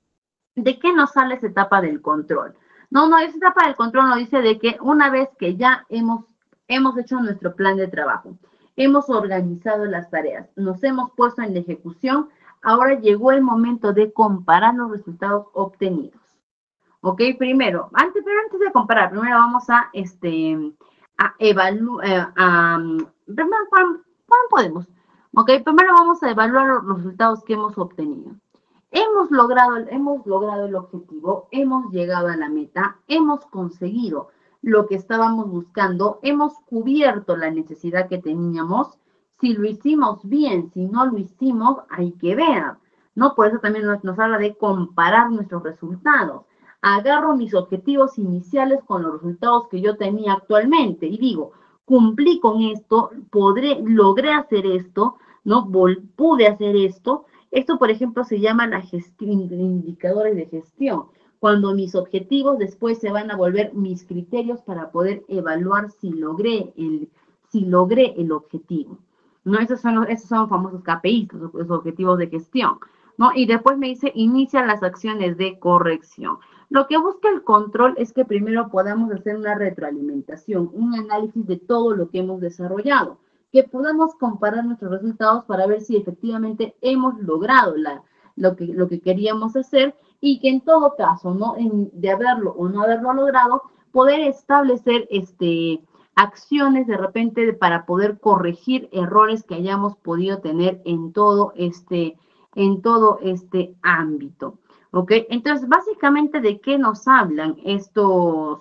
¿De qué nos sale esa etapa del control? No, no, esa etapa del control nos dice de que una vez que ya hemos, hemos hecho nuestro plan de trabajo, hemos organizado las tareas, nos hemos puesto en la ejecución, ahora llegó el momento de comparar los resultados obtenidos. ¿Ok? Primero, antes, pero antes de comparar, primero vamos a, este, a evaluar, eh, a, primero, ¿cuándo podemos? ¿Ok? Primero vamos a evaluar los resultados que hemos obtenido. Hemos logrado, hemos logrado el objetivo, hemos llegado a la meta, hemos conseguido lo que estábamos buscando, hemos cubierto la necesidad que teníamos. Si lo hicimos bien, si no lo hicimos, hay que ver, ¿no? Por eso también nos, nos habla de comparar nuestros resultados. Agarro mis objetivos iniciales con los resultados que yo tenía actualmente y digo, cumplí con esto, podré, logré hacer esto, ¿no? Pude hacer esto. Esto, por ejemplo, se llama la gestión, indicadores de gestión, cuando mis objetivos después se van a volver mis criterios para poder evaluar si logré el, si logré el objetivo. ¿No? Esos son los, esos son los famosos K P Is, los, los objetivos de gestión, ¿no? Y después me dice, inicia las acciones de corrección. Lo que busca el control es que primero podamos hacer una retroalimentación, un análisis de todo lo que hemos desarrollado, que podamos comparar nuestros resultados para ver si efectivamente hemos logrado la, lo, que, lo que queríamos hacer y que en todo caso, ¿no? En, de haberlo o no haberlo logrado, poder establecer este, acciones de repente para poder corregir errores que hayamos podido tener en todo este, en todo este ámbito. ¿Ok? Entonces, básicamente, ¿de qué nos hablan estos,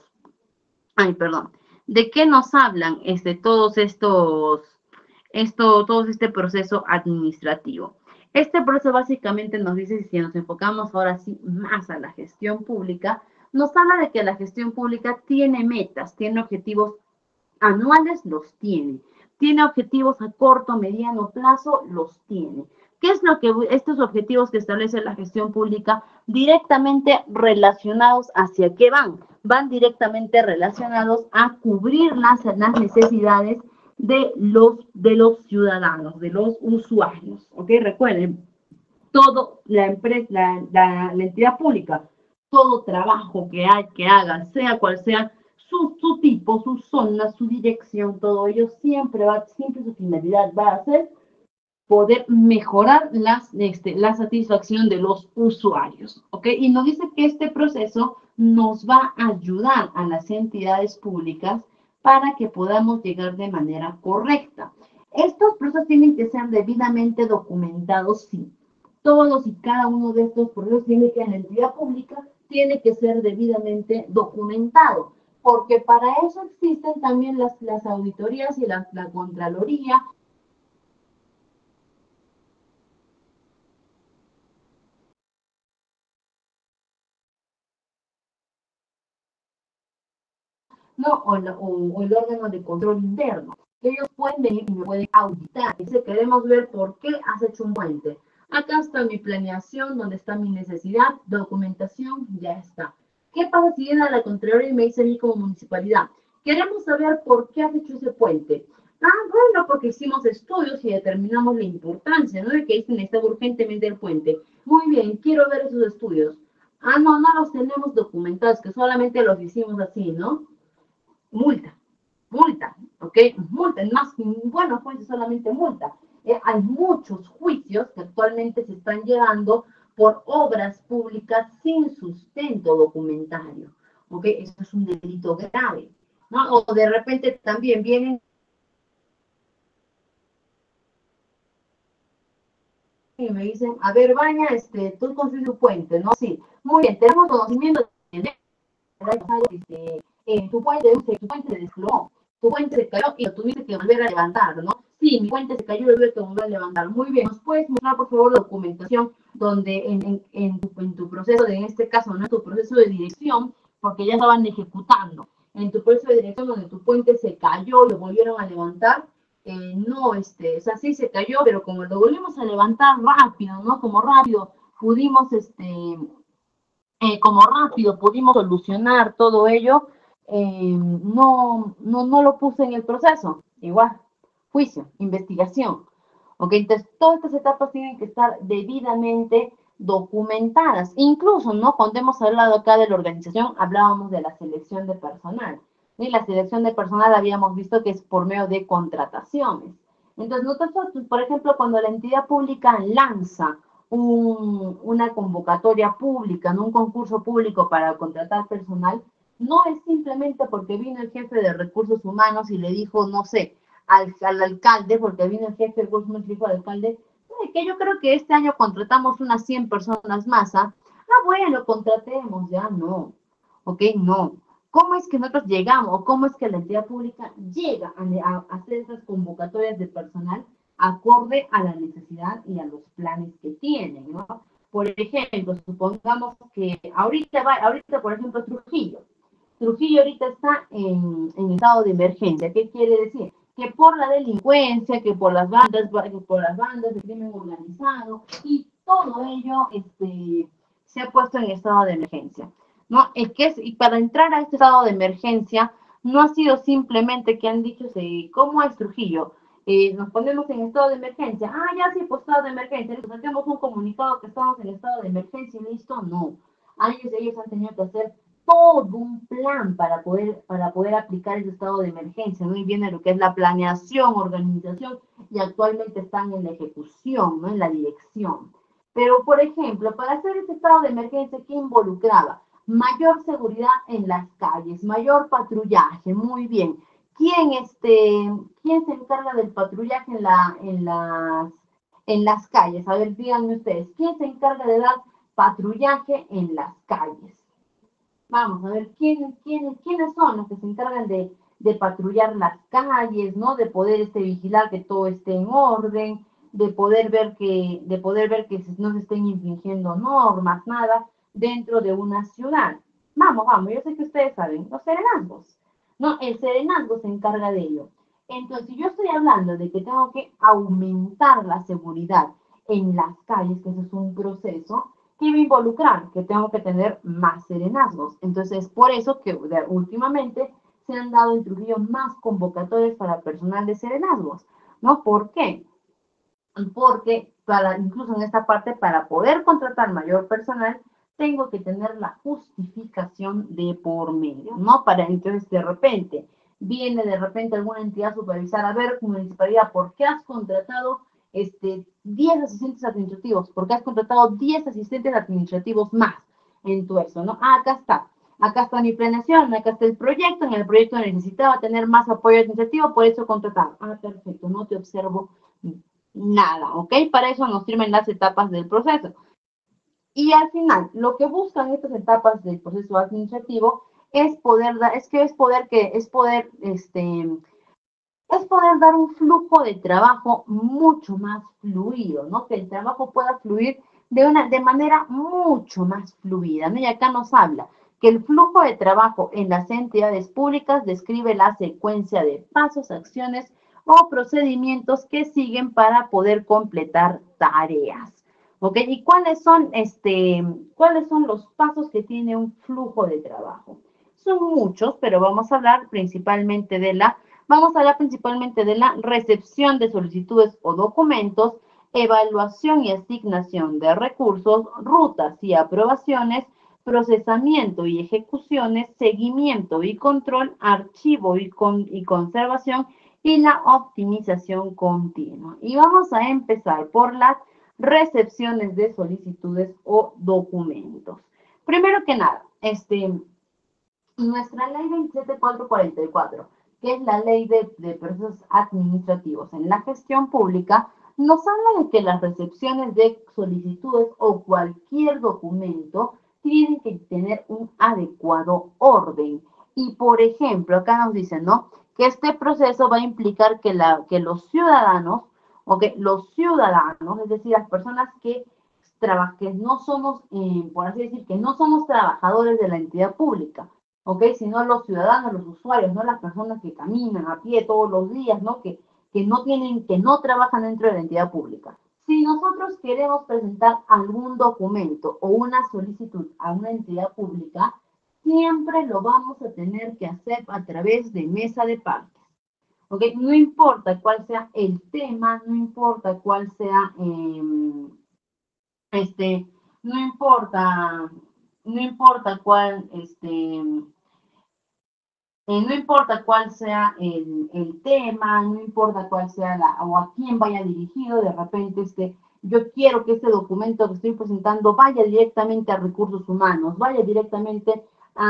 ay, perdón, de qué nos hablan este, todos estos, esto, todo este proceso administrativo? Este proceso básicamente nos dice, si nos enfocamos ahora sí más a la gestión pública, nos habla de que la gestión pública tiene metas, tiene objetivos anuales, los tiene. Tiene objetivos a corto, mediano plazo, los tiene. ¿Qué es lo que estos objetivos que establece la gestión pública directamente relacionados hacia qué van? Van directamente relacionados a cubrir las, las necesidades de los, de los ciudadanos, de los usuarios. ¿Ok? Recuerden, todo la empresa, la, la, la entidad pública, todo trabajo que hay, que haga, sea cual sea su, su tipo, su zona, su dirección, todo ello siempre va, siempre su finalidad va a ser poder mejorar las, este, la satisfacción de los usuarios, ¿ok? Y nos dice que este proceso nos va a ayudar a las entidades públicas para que podamos llegar de manera correcta. Estos procesos tienen que ser debidamente documentados, sí. Todos y cada uno de estos procesos tiene que, en la entidad pública, tiene que ser debidamente documentado, porque para eso existen también las, las auditorías y la, la Contraloría. No, o, la, o, o el órgano de control interno. Ellos pueden venir y me pueden auditar. Dice, queremos ver por qué has hecho un puente. Acá está mi planeación, donde está mi necesidad, documentación, ya está. ¿Qué pasa si viene a la Contraloría y me dice a mí como municipalidad? Queremos saber por qué has hecho ese puente. Ah, bueno, porque hicimos estudios y determinamos la importancia, ¿no? De que se necesita urgentemente el puente. Muy bien, quiero ver esos estudios. Ah, no, no los tenemos documentados, que solamente los hicimos así, ¿no? Multa, multa, ¿ok? Multa, más, bueno, pues solamente multa. Eh, hay muchos juicios que actualmente se están llevando por obras públicas sin sustento documentario. ¿Ok? Eso es un delito grave. ¿No? O de repente también vienen y me dicen, a ver, Baña, este, tú construyes un puente, ¿no? Sí, muy bien, tenemos conocimiento de este, eh, tu puente, tu puente se desplomó, tu puente se cayó y lo tuviste que volver a levantar, ¿no? Sí, mi puente se cayó y lo tuve que volver a levantar. Muy bien, ¿nos puedes mostrar, por favor, la documentación donde en, en, en, tu, en tu proceso, de, en este caso, no en tu proceso de dirección, porque ya estaban ejecutando, en tu proceso de dirección donde tu puente se cayó y lo volvieron a levantar? Eh, no, este, o sea, sí se cayó, pero como lo volvimos a levantar rápido, ¿no? Como rápido pudimos, este, eh, como rápido pudimos solucionar todo ello, eh, no, no, no lo puse en el proceso. Igual, juicio, investigación. ¿Ok? Entonces, todas estas etapas tienen que estar debidamente documentadas. Incluso, ¿no? Cuando hemos hablado acá de la organización, hablábamos de la selección de personal. Y la selección de personal habíamos visto que es por medio de contrataciones. Entonces, nosotros, por ejemplo, cuando la entidad pública lanza un, una convocatoria pública, no un concurso público para contratar personal, no es simplemente porque vino el jefe de recursos humanos y le dijo, no sé, al, al alcalde, porque vino el jefe de recursos humanos y le dijo al alcalde, que yo creo que este año contratamos unas cien personas más, ¿ah? Ah, bueno, contratemos, ya no, ¿ok? No. ¿Cómo es que nosotros llegamos o cómo es que la entidad pública llega a, a hacer esas convocatorias de personal acorde a la necesidad y a los planes que tienen, ¿no? Por ejemplo, supongamos que ahorita, va, ahorita por ejemplo, Trujillo. Trujillo ahorita está en, en estado de emergencia. ¿Qué quiere decir? Que por la delincuencia, que por las bandas, que por las bandas de crimen organizado y todo ello este, se ha puesto en estado de emergencia, ¿no? Es que es, y para entrar a este estado de emergencia no ha sido simplemente que han dicho, ¿cómo es Trujillo? Eh, nos ponemos en estado de emergencia. Ah, ya sí, pues estado de emergencia. Nos hacemos un comunicado que estamos en estado de emergencia y listo. No. Ellos, ellos han tenido que hacer todo un plan para poder, para poder aplicar ese estado de emergencia, ¿no? Y viene lo que es la planeación, organización, y actualmente están en la ejecución, ¿no? En la dirección. Pero, por ejemplo, para hacer ese estado de emergencia, ¿qué involucraba? Mayor seguridad en las calles, mayor patrullaje, muy bien. ¿Quién, este, ¿quién se encarga del patrullaje en, la, en, las, en las calles? A ver, díganme ustedes, ¿quién se encarga de dar patrullaje en las calles? Vamos a ver, ¿quién, quién, ¿quiénes son los que se encargan de, de patrullar las calles, ¿no? De poder este, vigilar que todo esté en orden, de poder ver que, de poder ver que no se estén infringiendo normas, nada, dentro de una ciudad. Vamos, vamos, yo sé que ustedes saben, los serenazgos, ¿no? El serenazgo se encarga de ello. Entonces, si yo estoy hablando de que tengo que aumentar la seguridad en las calles, que eso es un proceso, ¿qué va a involucrar? Que tengo que tener más serenazgos. Entonces, es por eso que últimamente se han dado en Trujillo más convocatorias para personal de serenazgos, ¿no? ¿Por qué? Porque para, incluso en esta parte, para poder contratar mayor personal, tengo que tener la justificación de por medio, ¿no? Para entonces, de repente, viene de repente alguna entidad a supervisar, a ver, municipalidad, ¿por qué has contratado este, diez asistentes administrativos? ¿Por qué has contratado diez asistentes administrativos más en tu eso, ¿no? Ah, acá está. Acá está mi planeación, acá está el proyecto, en el proyecto necesitaba tener más apoyo administrativo, por eso contrataba. Ah, perfecto, no te observo nada, ¿ok? Para eso nos sirven las etapas del proceso. Y al final, lo que buscan estas etapas del proceso administrativo es poder dar, es que es poder que, es poder, este, es poder dar un flujo de trabajo mucho más fluido, ¿no? Que el trabajo pueda fluir de una, de manera mucho más fluida, ¿no? Y acá nos habla que el flujo de trabajo en las entidades públicas describe la secuencia de pasos, acciones o procedimientos que siguen para poder completar tareas. ¿Ok? ¿Y cuáles son, este, cuáles son los pasos que tiene un flujo de trabajo? Son muchos, pero vamos a hablar principalmente de la, vamos a hablar principalmente de la recepción de solicitudes o documentos, evaluación y asignación de recursos, rutas y aprobaciones, procesamiento y ejecuciones, seguimiento y control, archivo y, con, y conservación y la optimización continua. Y vamos a empezar por las recepciones de solicitudes o documentos. Primero que nada, este, nuestra ley veintisiete mil cuatrocientos cuarenta y cuatro, que es la ley de, de procesos administrativos en la gestión pública, nos habla de que las recepciones de solicitudes o cualquier documento tienen que tener un adecuado orden. Y, por ejemplo, acá nos dicen, ¿no?, que este proceso va a implicar que, la, que los ciudadanos, o que los ciudadanos, es decir, las personas que, que no somos, eh, por así decir, que no somos trabajadores de la entidad pública, ¿ok? Sino los ciudadanos, los usuarios, no las personas que caminan a pie todos los días, ¿no? Que, que no tienen, que no trabajan dentro de la entidad pública. Si nosotros queremos presentar algún documento o una solicitud a una entidad pública, siempre lo vamos a tener que hacer a través de mesa de partes. ¿Ok? No importa cuál sea el tema, no importa cuál sea, eh, este, no importa, no importa cuál, este, Eh, no importa cuál sea el, el, tema, no importa cuál sea la, o a quién vaya dirigido, de repente este, yo quiero que este documento que estoy presentando vaya directamente a recursos humanos, vaya directamente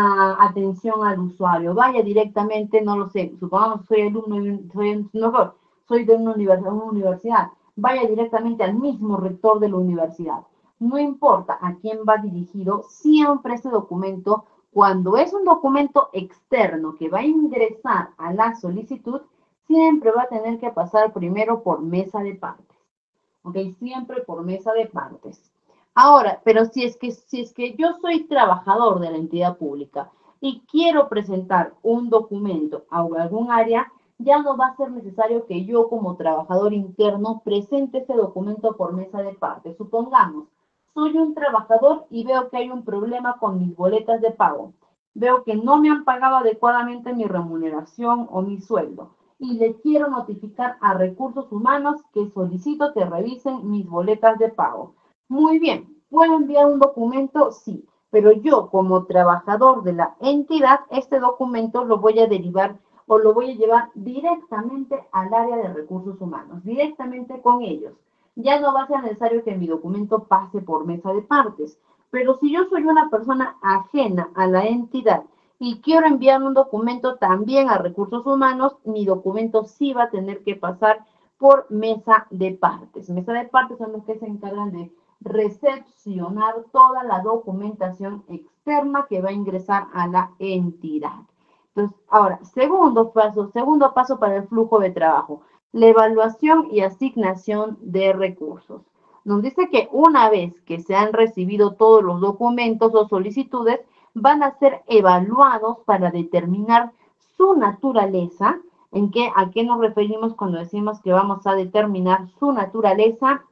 a atención al usuario, vaya directamente, no lo sé, supongamos que soy alumno, soy, no, soy de una universidad, una universidad, vaya directamente al mismo rector de la universidad. No importa a quién va dirigido, siempre ese documento, cuando es un documento externo que va a ingresar a la solicitud, siempre va a tener que pasar primero por mesa de partes. ¿Ok? Siempre por mesa de partes. Ahora, pero si es que, si es que yo soy trabajador de la entidad pública y quiero presentar un documento a algún área, ya no va a ser necesario que yo como trabajador interno presente ese documento por mesa de partes. Supongamos, soy un trabajador y veo que hay un problema con mis boletas de pago. Veo que no me han pagado adecuadamente mi remuneración o mi sueldo y le quiero notificar a recursos humanos que solicito que revisen mis boletas de pago. Muy bien, ¿puedo enviar un documento? Sí, pero yo como trabajador de la entidad, este documento lo voy a derivar o lo voy a llevar directamente al área de recursos humanos, directamente con ellos. Ya no va a ser necesario que mi documento pase por mesa de partes. Pero si yo soy una persona ajena a la entidad y quiero enviar un documento también a recursos humanos, mi documento sí va a tener que pasar por mesa de partes. Mesa de partes son los que se encargan de recepcionar toda la documentación externa que va a ingresar a la entidad. Entonces, ahora, segundo paso, segundo paso para el flujo de trabajo, la evaluación y asignación de recursos. Nos dice que una vez que se han recibido todos los documentos o solicitudes, van a ser evaluados para determinar su naturaleza. ¿En qué, ¿A qué nos referimos cuando decimos que vamos a determinar su naturaleza?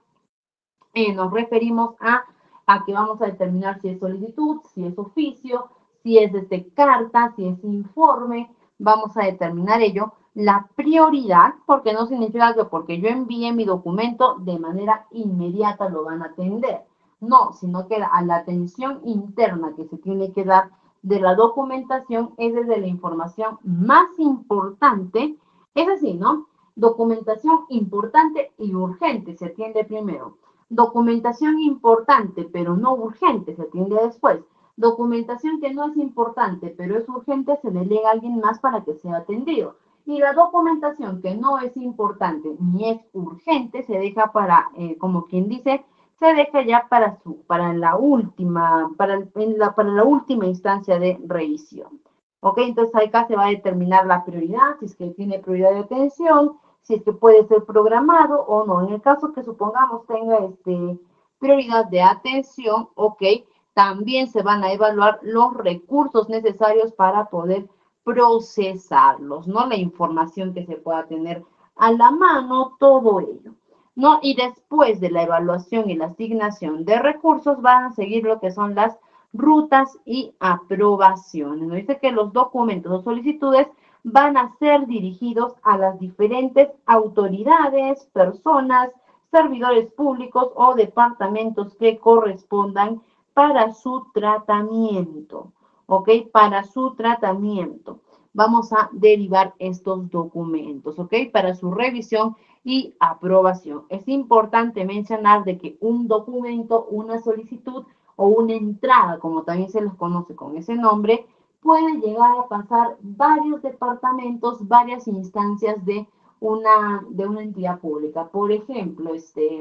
Eh, nos referimos a, a que vamos a determinar si es solicitud, si es oficio, si es desde carta, si es informe, vamos a determinar ello. La prioridad, porque no significa que porque yo envíe mi documento de manera inmediata lo van a atender. No, sino que a la atención interna que se tiene que dar de la documentación es desde la información más importante. Es así, ¿no? Documentación importante y urgente se atiende primero. Documentación importante, pero no urgente, se atiende después. Documentación que no es importante, pero es urgente, se delega a alguien más para que sea atendido. Y la documentación que no es importante ni es urgente, se deja para, eh, como quien dice, se deja ya para, su, para, la, última, para, en la, para la última instancia de revisión. ¿Ok? Entonces acá se va a determinar la prioridad, si es que tiene prioridad de atención, si es que puede ser programado o no. En el caso que supongamos tenga este, prioridad de atención, ok, también se van a evaluar los recursos necesarios para poder procesarlos, ¿no? La información que se pueda tener a la mano, todo ello, ¿no? Y después de la evaluación y la asignación de recursos van a seguir lo que son las rutas y aprobaciones. Nos dice que los documentos o solicitudes van a ser dirigidos a las diferentes autoridades, personas, servidores públicos o departamentos que correspondan para su tratamiento, ¿ok? Para su tratamiento. vamos a derivar estos documentos, ¿ok? Para su revisión y aprobación. Es importante mencionar de que un documento, una solicitud o una entrada, como también se les conoce con ese nombre, puede llegar a pasar varios departamentos, varias instancias de una, de una entidad pública. Por ejemplo, este,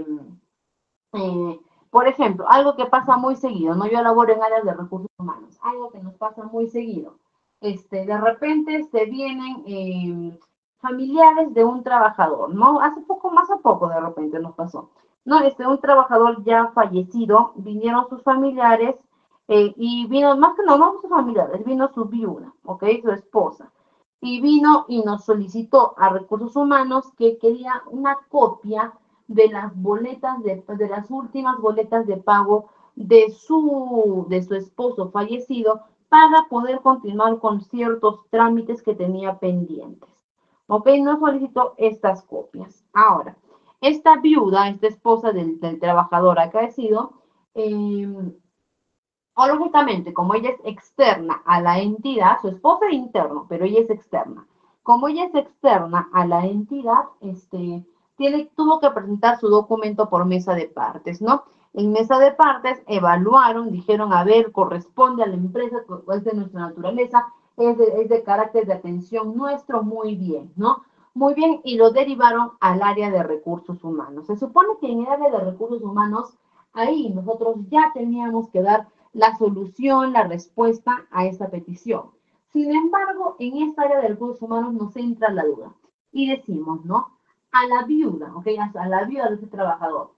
eh, por ejemplo, algo que pasa muy seguido, ¿no? Yo laboro en áreas de recursos humanos, algo que nos pasa muy seguido. Este, de repente se vienen eh, familiares de un trabajador, ¿no? Hace poco, más a poco de repente nos pasó. No, este, un trabajador ya fallecido, vinieron sus familiares eh, y vino, más que no, no sus familiares, vino su viuda, ¿ok? Su esposa. Y vino y nos solicitó a recursos humanos que quería una copia de las boletas, de, de las últimas boletas de pago de su, de su esposo fallecido para poder continuar con ciertos trámites que tenía pendientes. ¿Ok? Nos solicitó estas copias. Ahora, esta viuda, esta esposa del, del trabajador acaecido, eh, o lógicamente, como ella es externa a la entidad, su esposo es interno, pero ella es externa. Como ella es externa a la entidad, este, tiene, tuvo que presentar su documento por mesa de partes, ¿no? En mesa de partes evaluaron, dijeron, a ver, corresponde a la empresa, es de nuestra naturaleza, es de, es de carácter de atención nuestro, muy bien, ¿no? Muy bien, y lo derivaron al área de recursos humanos. Se supone que en el área de recursos humanos, ahí nosotros ya teníamos que dar la solución, la respuesta a esa petición. Sin embargo, en esta área de recursos humanos nos entra la duda y decimos, ¿no? A la viuda, ¿ok? A la viuda de ese trabajador,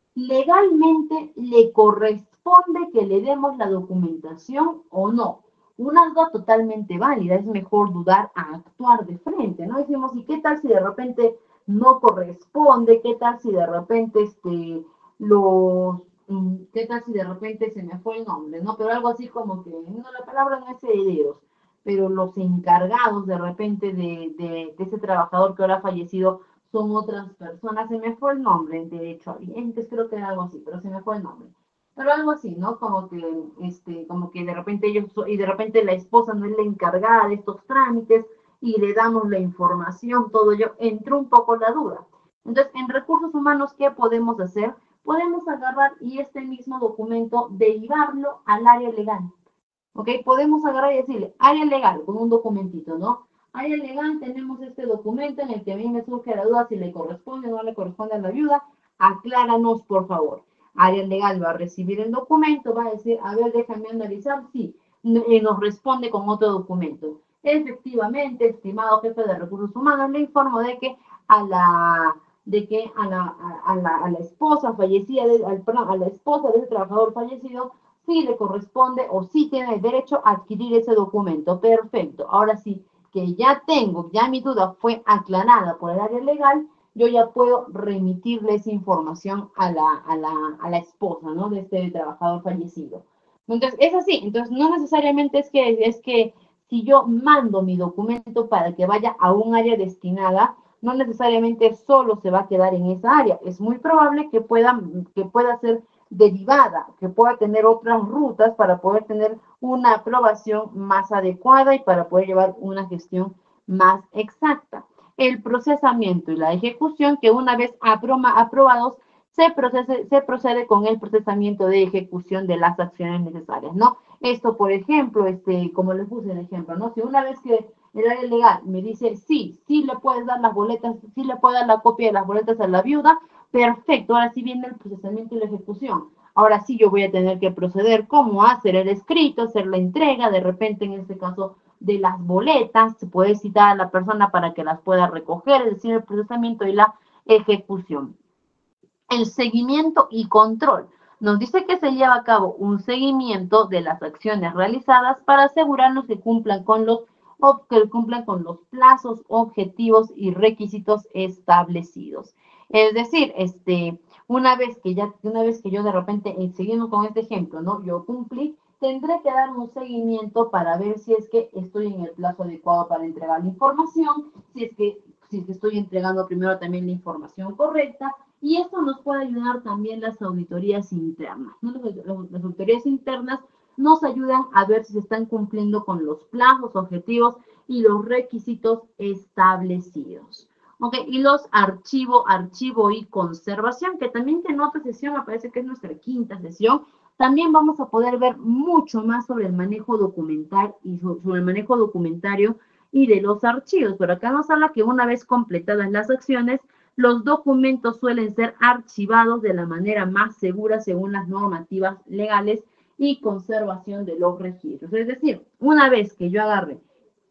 ¿legalmente le corresponde que le demos la documentación o no? Una duda totalmente válida, es mejor dudar a actuar de frente, ¿no? Decimos, ¿y qué tal si de repente no corresponde? ¿Qué tal si de repente este, los ¿qué tal si de repente se me fue el nombre? ¿No? Pero algo así como que, no, la palabra no es herederos, pero los encargados de repente de, de, de ese trabajador que ahora ha fallecido son otras personas, se me fue el nombre, de hecho, antes creo que era algo así, pero se me fue el nombre. Pero algo así, ¿no? Como que, este, como que de repente ellos, y de repente la esposa no es la encargada de estos trámites, y le damos la información, todo ello, entró un poco la duda. Entonces, en recursos humanos, ¿qué podemos hacer? Podemos agarrar y este mismo documento derivarlo al área legal. ¿Ok? Podemos agarrar y decirle, área legal, con un documentito, ¿no? Área legal, tenemos este documento en el que a mí me surge la duda si le corresponde o no le corresponde a la viuda. Acláranos, por favor. Área legal va a recibir el documento, va a decir, a ver, déjame analizar, sí, y nos responde con otro documento. Efectivamente, estimado jefe de recursos humanos, le informo de que a la de que a la, a, a la, a la esposa fallecida, de, al, perdón, a la esposa de ese trabajador fallecido, sí le corresponde o sí tiene el derecho a adquirir ese documento. Perfecto. Ahora sí, que ya tengo, ya mi duda fue aclarada por el área legal, yo ya puedo remitirle esa información a la, a la, a la esposa, ¿no? De este trabajador fallecido. Entonces, es así. Entonces, no necesariamente es que, es que si yo mando mi documento para que vaya a un área destinada, no necesariamente solo se va a quedar en esa área. Es muy probable que pueda, que pueda ser derivada, que pueda tener otras rutas para poder tener una aprobación más adecuada y para poder llevar una gestión más exacta. El procesamiento y la ejecución, que una vez aproma, aprobados, se, procese, se procede con el procesamiento de ejecución de las acciones necesarias, ¿no? Esto, por ejemplo, este, como les puse el ejemplo, ¿no? Si una vez que el área legal me dice, sí, sí le puedes dar las boletas, sí le puedes dar la copia de las boletas a la viuda, perfecto, ahora sí viene el procesamiento y la ejecución. Ahora sí yo voy a tener que proceder como hacer el escrito, hacer la entrega, de repente en este caso de las boletas, se puede citar a la persona para que las pueda recoger, es decir, el procesamiento y la ejecución. El seguimiento y control. Nos dice que se lleva a cabo un seguimiento de las acciones realizadas para asegurarnos que cumplan con los o que cumplan con los plazos, objetivos y requisitos establecidos. Es decir, este, una vez que ya, una vez que yo de repente, siguiendo con este ejemplo, ¿no? Yo cumplí, tendré que dar un seguimiento para ver si es que estoy en el plazo adecuado para entregar la información, si es que, si es que estoy entregando primero también la información correcta, y esto nos puede ayudar también las auditorías internas, ¿no? Las, las auditorías internas nos ayudan a ver si se están cumpliendo con los plazos, objetivos y los requisitos establecidos. Ok, y los archivo, archivo y conservación, que también en otra sesión me parece que es nuestra quinta sesión, también vamos a poder ver mucho más sobre el manejo documental y sobre el manejo documentario y de los archivos. Pero acá nos habla que una vez completadas las acciones, los documentos suelen ser archivados de la manera más segura según las normativas legales y conservación de los registros. Es decir, una vez que yo agarre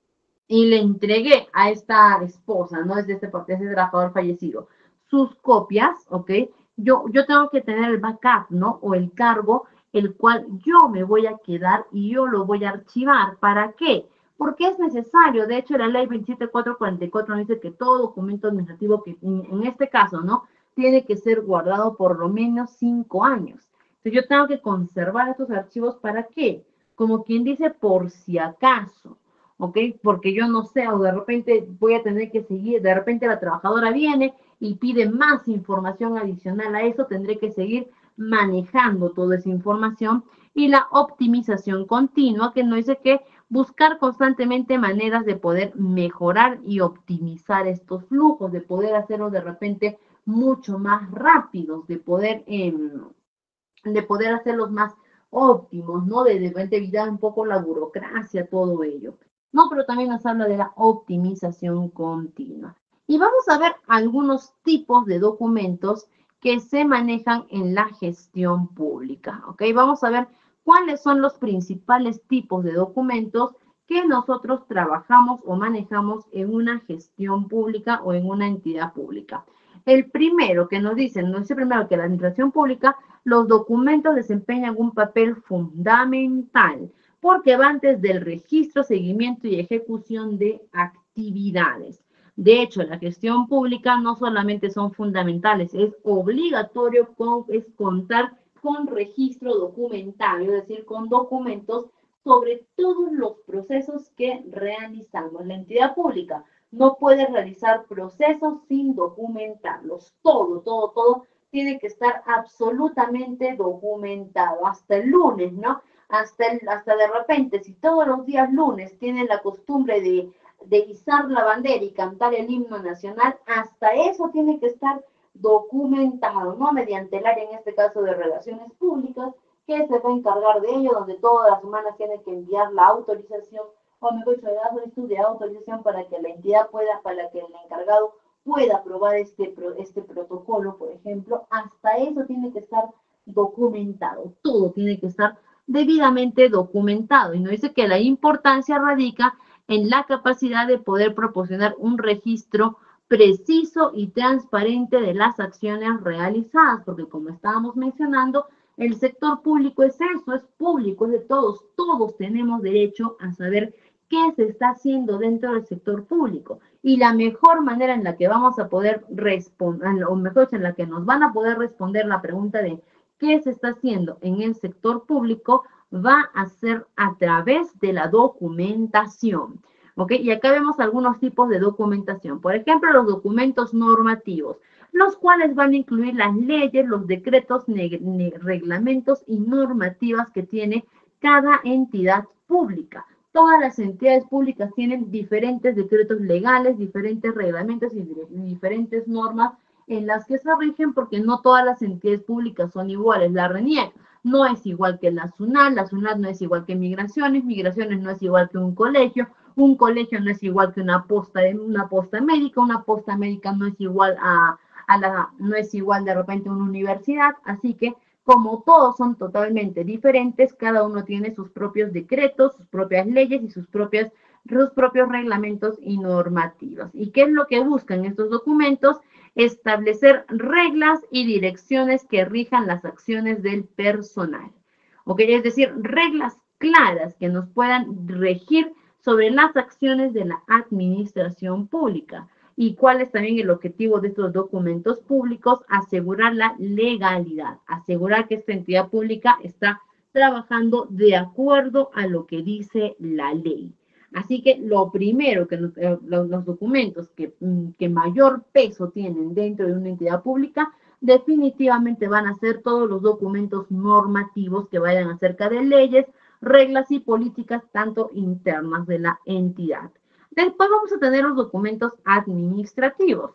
y le entregué a esta esposa, ¿no? Es de este, de este trabajador fallecido, sus copias, ¿ok? Yo, yo tengo que tener el backup, ¿no? O el cargo, el cual yo me voy a quedar y yo lo voy a archivar. ¿Para qué? Porque es necesario. De hecho, la ley veintisiete mil cuatrocientos cuarenta y cuatro dice que todo documento administrativo, que en este caso, ¿no? Tiene que ser guardado por lo menos cinco años. Entonces, yo tengo que conservar estos archivos. ¿Para qué? Como quien dice, por si acaso. ¿Ok? Porque yo no sé, o de repente voy a tener que seguir, de repente la trabajadora viene y pide más información adicional a eso, tendré que seguir manejando toda esa información. Y la optimización continua, que nos dice que buscar constantemente maneras de poder mejorar y optimizar estos flujos, de poder hacerlos de repente mucho más rápidos, de poder, eh, de poder hacerlos más óptimos, ¿no? De, de repente evitar un poco la burocracia, todo ello. No, pero también nos habla de la optimización continua. Y vamos a ver algunos tipos de documentos que se manejan en la gestión pública, ¿ok? Vamos a ver cuáles son los principales tipos de documentos que nosotros trabajamos o manejamos en una gestión pública o en una entidad pública. El primero que nos dicen, nos dice primero que la administración pública, los documentos desempeñan un papel fundamental porque van desde el registro, seguimiento y ejecución de actividades. De hecho, la gestión pública no solamente son fundamentales, es obligatorio con, es contar con registro documentario, es decir, con documentos sobre todos los procesos que realizamos. La entidad pública no puede realizar procesos sin documentarlos. Todo, todo, todo tiene que estar absolutamente documentado. Hasta el lunes, ¿no? Hasta, el, hasta de repente, si todos los días lunes tienen la costumbre de, de izar la bandera y cantar el himno nacional, hasta eso tiene que estar documentado, ¿no? Mediante el área, en este caso, de relaciones públicas, que se va a encargar de ello, donde todas las semanas tienen que enviar la autorización, o mejor dicho, la solicitud de autorización para que la entidad pueda, para que el encargado pueda aprobar este, este protocolo, por ejemplo. Hasta eso tiene que estar documentado, todo tiene que estar debidamente documentado. Y nos dice que la importancia radica en la capacidad de poder proporcionar un registro preciso y transparente de las acciones realizadas, porque como estábamos mencionando, el sector público es eso, es público, es de todos, todos tenemos derecho a saber qué se está haciendo dentro del sector público. Y la mejor manera en la que vamos a poder responder, o mejor, en la que nos van a poder responder la pregunta de qué se está haciendo en el sector público, va a ser a través de la documentación. ¿Ok? Y acá vemos algunos tipos de documentación. Por ejemplo, los documentos normativos, los cuales van a incluir las leyes, los decretos, reglamentos y normativas que tiene cada entidad pública. Todas las entidades públicas tienen diferentes decretos legales, diferentes reglamentos y diferentes normas en las que se rigen, porque no todas las entidades públicas son iguales. La RENIEC no es igual que la SUNAT, la SUNAT no es igual que Migraciones, Migraciones no es igual que un colegio, un colegio no es igual que una posta, una posta médica, una posta médica no es igual a, a la, no es igual de repente a una universidad, así que como todos son totalmente diferentes, cada uno tiene sus propios decretos, sus propias leyes y sus, propias, sus propios reglamentos y normativas. ¿Y qué es lo que buscan estos documentos? Establecer reglas y direcciones que rijan las acciones del personal. ¿Ok? Es decir, reglas claras que nos puedan regir sobre las acciones de la administración pública. ¿Y cuál es también el objetivo de estos documentos públicos? Asegurar la legalidad, asegurar que esta entidad pública está trabajando de acuerdo a lo que dice la ley. Así que lo primero que eh, los, los documentos que, que mayor peso tienen dentro de una entidad pública definitivamente van a ser todos los documentos normativos que vayan acerca de leyes, reglas y políticas tanto internas de la entidad. Después vamos a tener los documentos administrativos,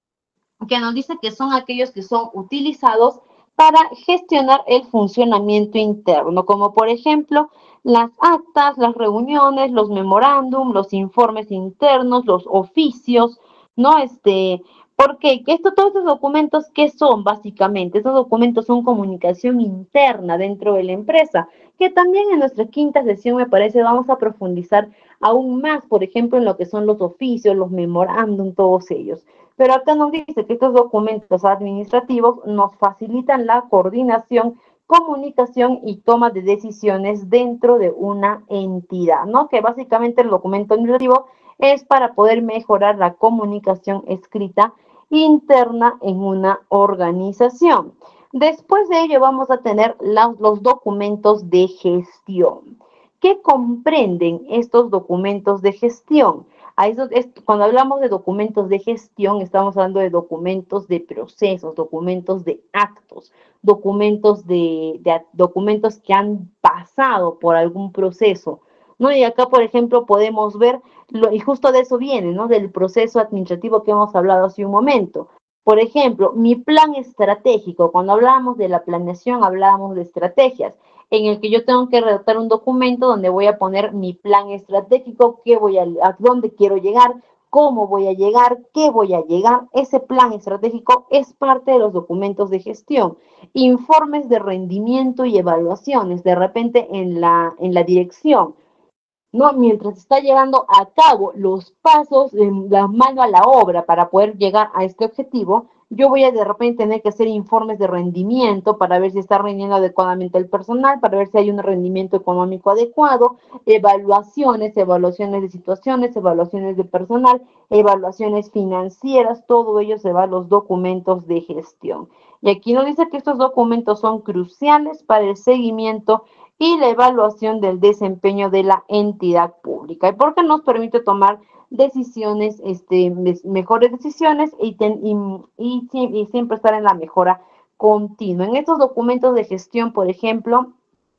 que nos dice que son aquellos que son utilizados para gestionar el funcionamiento interno, como por ejemplo las actas, las reuniones, los memorándum, los informes internos, los oficios, ¿no? Este, ¿por qué? Que esto, todos estos documentos, ¿qué son básicamente? Estos documentos son comunicación interna dentro de la empresa, que también en nuestra quinta sesión, me parece, vamos a profundizar aún más, por ejemplo, en lo que son los oficios, los memorándum, todos ellos. Pero acá nos dice que estos documentos administrativos nos facilitan la coordinación, comunicación y toma de decisiones dentro de una entidad, ¿no? Que básicamente el documento administrativo es para poder mejorar la comunicación escrita interna en una organización. Después de ello vamos a tener la, los documentos de gestión. ¿Qué comprenden estos documentos de gestión? A eso es, cuando hablamos de documentos de gestión, estamos hablando de documentos de procesos, documentos de actos, documentos de, de documentos que han pasado por algún proceso, ¿no? Y acá, por ejemplo, podemos ver, lo, y justo de eso viene, ¿no? Del proceso administrativo que hemos hablado hace un momento. Por ejemplo, mi plan estratégico, cuando hablábamos de la planeación, hablábamos de estrategias, en el que yo tengo que redactar un documento donde voy a poner mi plan estratégico, qué voy a, a dónde quiero llegar, cómo voy a llegar, qué voy a llegar. Ese plan estratégico es parte de los documentos de gestión. Informes de rendimiento y evaluaciones, de repente en la, en la dirección, ¿no? Mientras está llevando a cabo los pasos, la mano a la obra para poder llegar a este objetivo, yo voy a de repente tener que hacer informes de rendimiento para ver si está rindiendo adecuadamente el personal, para ver si hay un rendimiento económico adecuado, evaluaciones, evaluaciones de situaciones, evaluaciones de personal, evaluaciones financieras, todo ello se va a los documentos de gestión. Y aquí nos dice que estos documentos son cruciales para el seguimiento y la evaluación del desempeño de la entidad pública, y porque nos permite tomar decisiones, este, mejores decisiones y, ten, y, y, y siempre estar en la mejora continua. En estos documentos de gestión, por ejemplo,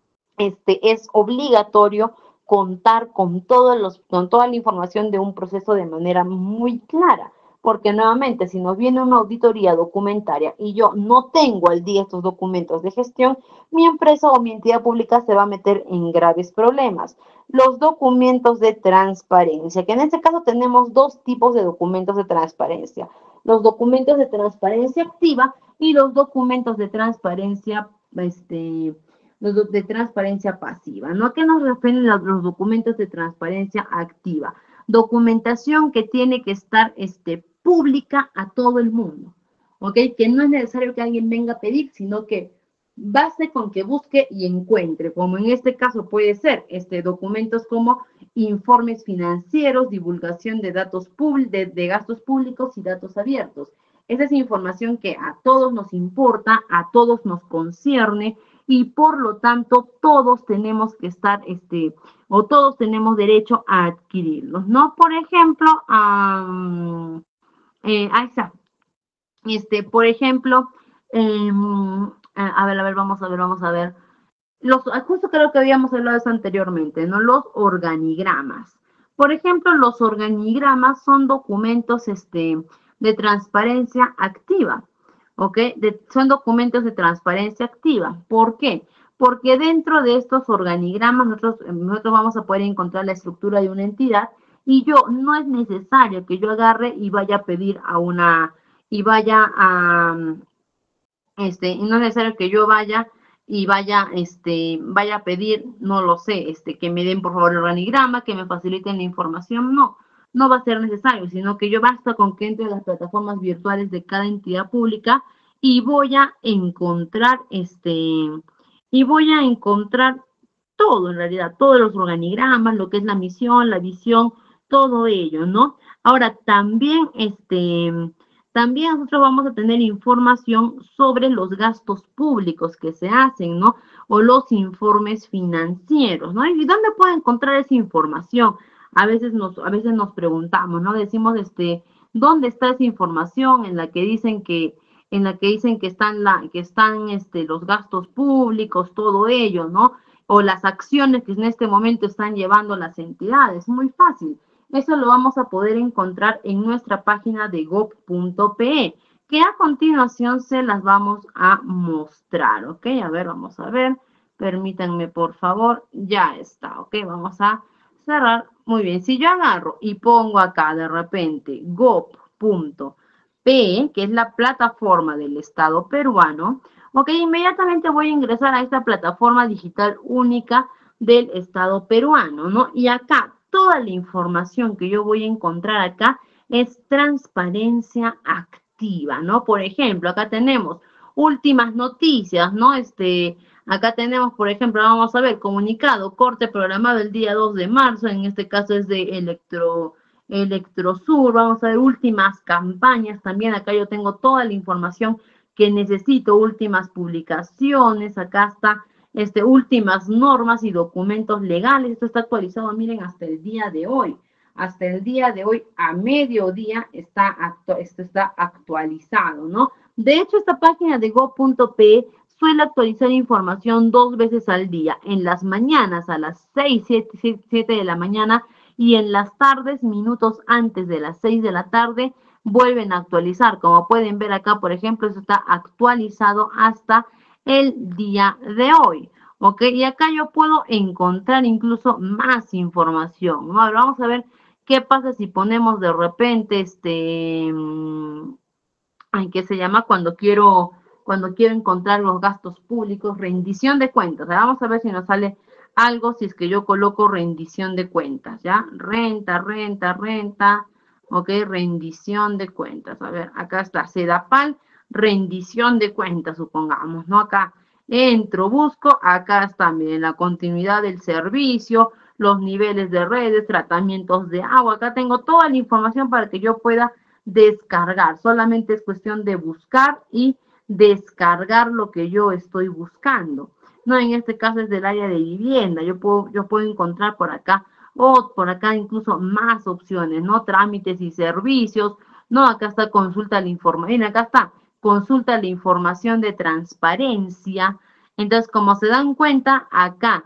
este, es obligatorio contar con, todos los, con toda la información de un proceso de manera muy clara, porque nuevamente, si nos viene una auditoría documentaria y yo no tengo al día estos documentos de gestión, mi empresa o mi entidad pública se va a meter en graves problemas. Los documentos de transparencia, que en este caso tenemos dos tipos de documentos de transparencia: los documentos de transparencia activa y los documentos de transparencia, este, los de transparencia pasiva, ¿no? ¿A qué nos refieren los, los documentos de transparencia activa? Documentación que tiene que estar este, pública a todo el mundo, ¿ok? Que no es necesario que alguien venga a pedir, sino que base con que busque y encuentre, como en este caso puede ser este, documentos como informes financieros, divulgación de datos públicos, de, de gastos públicos y datos abiertos. Esa es información que a todos nos importa, a todos nos concierne, y por lo tanto todos tenemos que estar, este, o todos tenemos derecho a adquirirlos, ¿no? Por ejemplo, um, eh, ahí está, este, por ejemplo, eh, a ver, a ver, vamos a ver, vamos a ver, los, justo creo que habíamos hablado de eso anteriormente, ¿no? Los organigramas. Por ejemplo, los organigramas son documentos, este, de transparencia activa, ¿ok? De, son documentos de transparencia activa. ¿Por qué? Porque dentro de estos organigramas nosotros, nosotros vamos a poder encontrar la estructura de una entidad, y yo no es necesario que yo agarre y vaya a pedir a una, y vaya a, este, no es necesario que yo vaya y vaya, este, vaya a pedir, no lo sé, este, que me den por favor el organigrama, que me faciliten la información. No, no va a ser necesario, sino que yo basta con que entre a las plataformas virtuales de cada entidad pública y voy a encontrar, este, y voy a encontrar todo, en realidad, todos los organigramas, lo que es la misión, la visión, todo ello, ¿no? Ahora, también, este, también nosotros vamos a tener información sobre los gastos públicos que se hacen, ¿no? O los informes financieros, ¿no? ¿Y dónde puedo encontrar esa información? A veces nos, a veces nos preguntamos, ¿no? Decimos, este, ¿dónde está esa información en la que dicen que, en la que dicen que están la, que están, este, los gastos públicos, todo ello, ¿no? o las acciones que en este momento están llevando las entidades. Muy fácil. Eso lo vamos a poder encontrar en nuestra página de gob punto pe, que a continuación se las vamos a mostrar, ¿ok? A ver, vamos a ver. Permítanme, por favor. Ya está, ¿ok? Vamos a cerrar. Muy bien. Si yo agarro y pongo acá de repente gob punto pe, que es la plataforma del Estado peruano, ok, inmediatamente voy a ingresar a esta plataforma digital única del Estado peruano, ¿no? Y acá, toda la información que yo voy a encontrar acá es transparencia activa, ¿no? Por ejemplo, acá tenemos últimas noticias, ¿no? Este, acá tenemos, por ejemplo, vamos a ver, comunicado, corte programado el día dos de marzo, en este caso es de Electro... Electrosur, vamos a ver últimas campañas, también acá yo tengo toda la información que necesito, últimas publicaciones, acá está, este, últimas normas y documentos legales, esto está actualizado, miren, hasta el día de hoy, hasta el día de hoy, a mediodía, está, actu esto está actualizado, ¿no? De hecho, esta página de gob punto pe suele actualizar información dos veces al día, en las mañanas a las seis, siete de la mañana, y en las tardes, minutos antes de las seis de la tarde, vuelven a actualizar. Como pueden ver acá, por ejemplo, eso está actualizado hasta el día de hoy. ¿Ok? Y acá yo puedo encontrar incluso más información, ¿no? Ahora vamos a ver qué pasa si ponemos de repente, este, ¿qué se llama? Cuando quiero, cuando quiero encontrar los gastos públicos, rendición de cuentas. Ahora vamos a ver si nos sale algo si es que yo coloco rendición de cuentas, ¿ya? Renta, renta, renta, ok, rendición de cuentas. A ver, acá está, Sedapal, rendición de cuentas, supongamos, ¿no? Acá entro, busco, acá está, miren, la continuidad del servicio, los niveles de redes, tratamientos de agua, acá tengo toda la información para que yo pueda descargar, solamente es cuestión de buscar y descargar lo que yo estoy buscando. No, en este caso es del área de vivienda, yo puedo, yo puedo encontrar por acá, o por acá incluso más opciones, ¿no? Trámites y servicios, no, acá está consulta la información, acá está, consulta la información de transparencia. Entonces, como se dan cuenta, acá,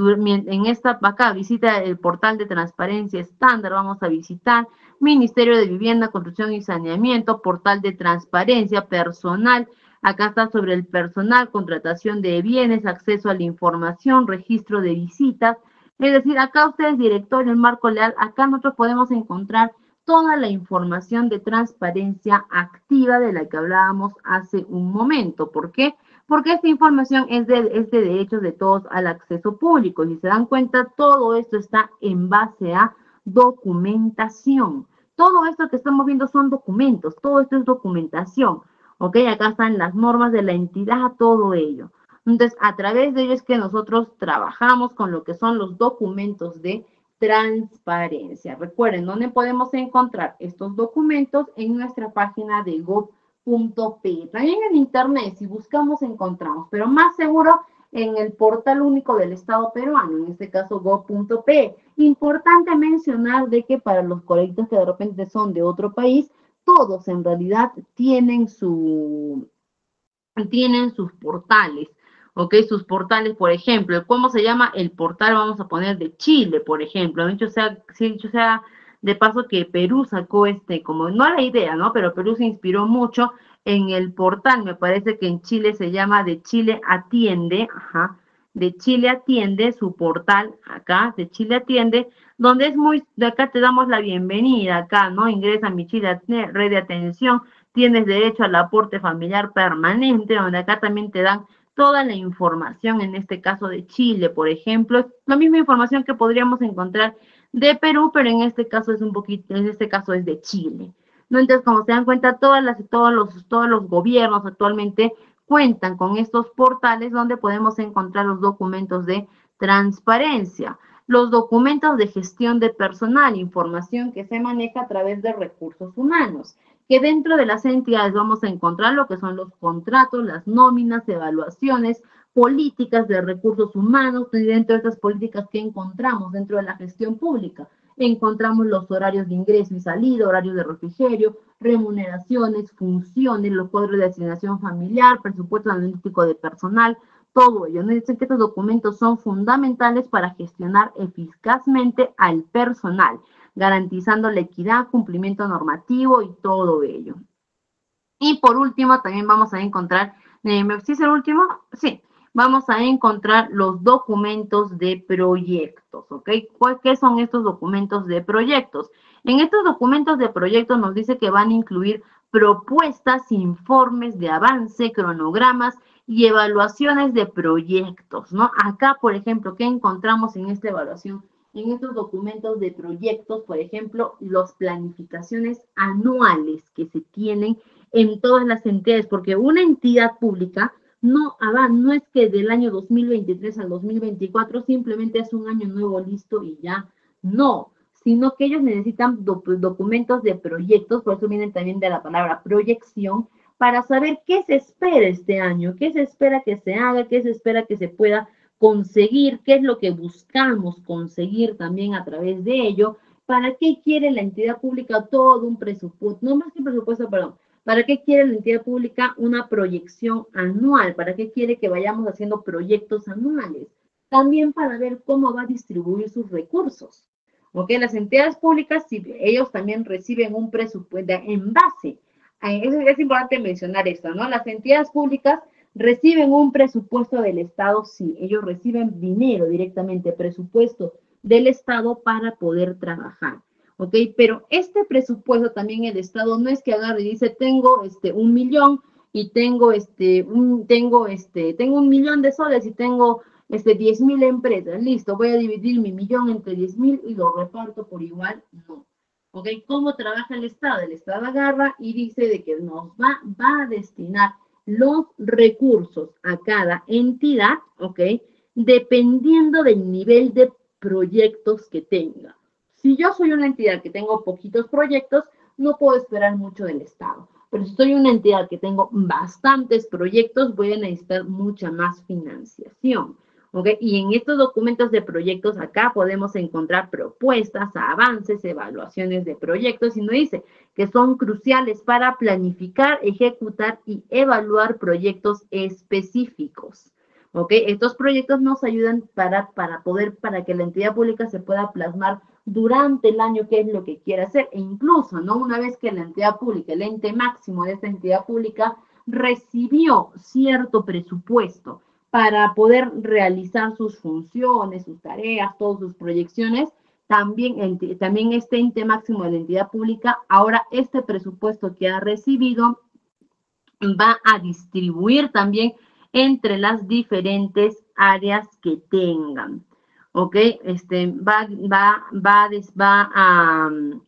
en esta, acá, visita el portal de transparencia estándar, vamos a visitar Ministerio de Vivienda, Construcción y Saneamiento, portal de transparencia personal. Acá está sobre el personal, contratación de bienes, acceso a la información, registro de visitas. Es decir, acá ustedes, directorio, el marco legal, acá nosotros podemos encontrar toda la información de transparencia activa de la que hablábamos hace un momento. ¿Por qué? Porque esta información es de, es de derechos de todos al acceso público. Si se dan cuenta, todo esto está en base a documentación. Todo esto que estamos viendo son documentos, todo esto es documentación. ¿Ok? Acá están las normas de la entidad, todo ello. Entonces, a través de ello es que nosotros trabajamos con lo que son los documentos de transparencia. Recuerden, ¿dónde podemos encontrar estos documentos? En nuestra página de gob punto pe. También en internet, si buscamos, encontramos, pero más seguro en el portal único del Estado peruano, en este caso gob punto pe. Importante mencionar de que para los colegios que de repente son de otro país, todos en realidad tienen su, tienen sus portales, ¿ok? Sus portales, por ejemplo, ¿cómo se llama el portal? Vamos a poner de Chile, por ejemplo. De hecho, sea, dicho sea de paso que Perú sacó este, como, no la idea, ¿no? Pero Perú se inspiró mucho en el portal, me parece que en Chile se llama De Chile Atiende, ajá, De Chile Atiende, su portal acá, De Chile Atiende, donde es muy, de acá te damos la bienvenida, acá, ¿no? Ingresa a mi Chile Red de Atención, tienes derecho al aporte familiar permanente, donde acá también te dan toda la información, en este caso de Chile, por ejemplo, la misma información que podríamos encontrar de Perú, pero en este caso es un poquito, en este caso es de Chile, ¿no? Entonces, como se dan cuenta, todas las, todos los, todos los gobiernos actualmente cuentan con estos portales donde podemos encontrar los documentos de transparencia, los documentos de gestión de personal, información que se maneja a través de recursos humanos, que dentro de las entidades vamos a encontrar lo que son los contratos, las nóminas, evaluaciones, políticas de recursos humanos, y dentro de estas políticas que encontramos dentro de la gestión pública, encontramos los horarios de ingreso y salida, horarios de refrigerio, remuneraciones, funciones, los cuadros de asignación familiar, presupuesto analítico de personal, todo ello. Nos dicen que estos documentos son fundamentales para gestionar eficazmente al personal, garantizando la equidad, cumplimiento normativo y todo ello. Y por último, también vamos a encontrar, eh, ¿sí es el último? Sí, vamos a encontrar los documentos de proyectos, ¿ok? ¿Qué son estos documentos de proyectos? En estos documentos de proyectos nos dice que van a incluir propuestas, informes de avance, cronogramas y evaluaciones de proyectos, ¿no? Acá, por ejemplo, ¿qué encontramos en esta evaluación? En estos documentos de proyectos, por ejemplo, las planificaciones anuales que se tienen en todas las entidades, porque una entidad pública no, no es que del año dos mil veintitrés al dos mil veinticuatro simplemente es un año nuevo listo y ya, no, sino que ellos necesitan doc documentos de proyectos, por eso vienen también de la palabra proyección, para saber qué se espera este año, qué se espera que se haga, qué se espera que se pueda conseguir, qué es lo que buscamos conseguir también a través de ello, para qué quiere la entidad pública todo un presupuesto, no más que presupuesto, perdón, ¿para qué quiere la entidad pública una proyección anual? ¿Para qué quiere que vayamos haciendo proyectos anuales? También para ver cómo va a distribuir sus recursos. ¿Ok? Las entidades públicas, si ellos también reciben un presupuesto en base. Es, es importante mencionar esto, ¿no? Las entidades públicas reciben un presupuesto del Estado, sí, ellos reciben dinero directamente, presupuesto del Estado para poder trabajar. ¿Ok? Pero este presupuesto también el Estado no es que agarre y dice, tengo este, un millón y tengo este, un, tengo este, tengo un millón de soles y tengo este, diez mil empresas, listo, voy a dividir mi millón entre diez mil y lo reparto por igual, no. ¿Ok? ¿Cómo trabaja el Estado? El Estado agarra y dice de que nos va, va a destinar los recursos a cada entidad, ¿ok? Dependiendo del nivel de proyectos que tenga. Si yo soy una entidad que tengo poquitos proyectos, no puedo esperar mucho del Estado. Pero si soy una entidad que tengo bastantes proyectos, voy a necesitar mucha más financiación. ¿Okay? Y en estos documentos de proyectos acá podemos encontrar propuestas, avances, evaluaciones de proyectos, y nos dice que son cruciales para planificar, ejecutar y evaluar proyectos específicos. ¿Ok? Estos proyectos nos ayudan para, para poder, para que la entidad pública se pueda plasmar durante el año qué es lo que quiere hacer, e incluso, ¿no? Una vez que la entidad pública, el ente máximo de esta entidad pública, recibió cierto presupuesto para poder realizar sus funciones, sus tareas, todas sus proyecciones, también, también este ente máximo de la entidad pública, ahora este presupuesto que ha recibido va a distribuir también entre las diferentes áreas que tengan. ¿Ok? Este, va, va, va, va a,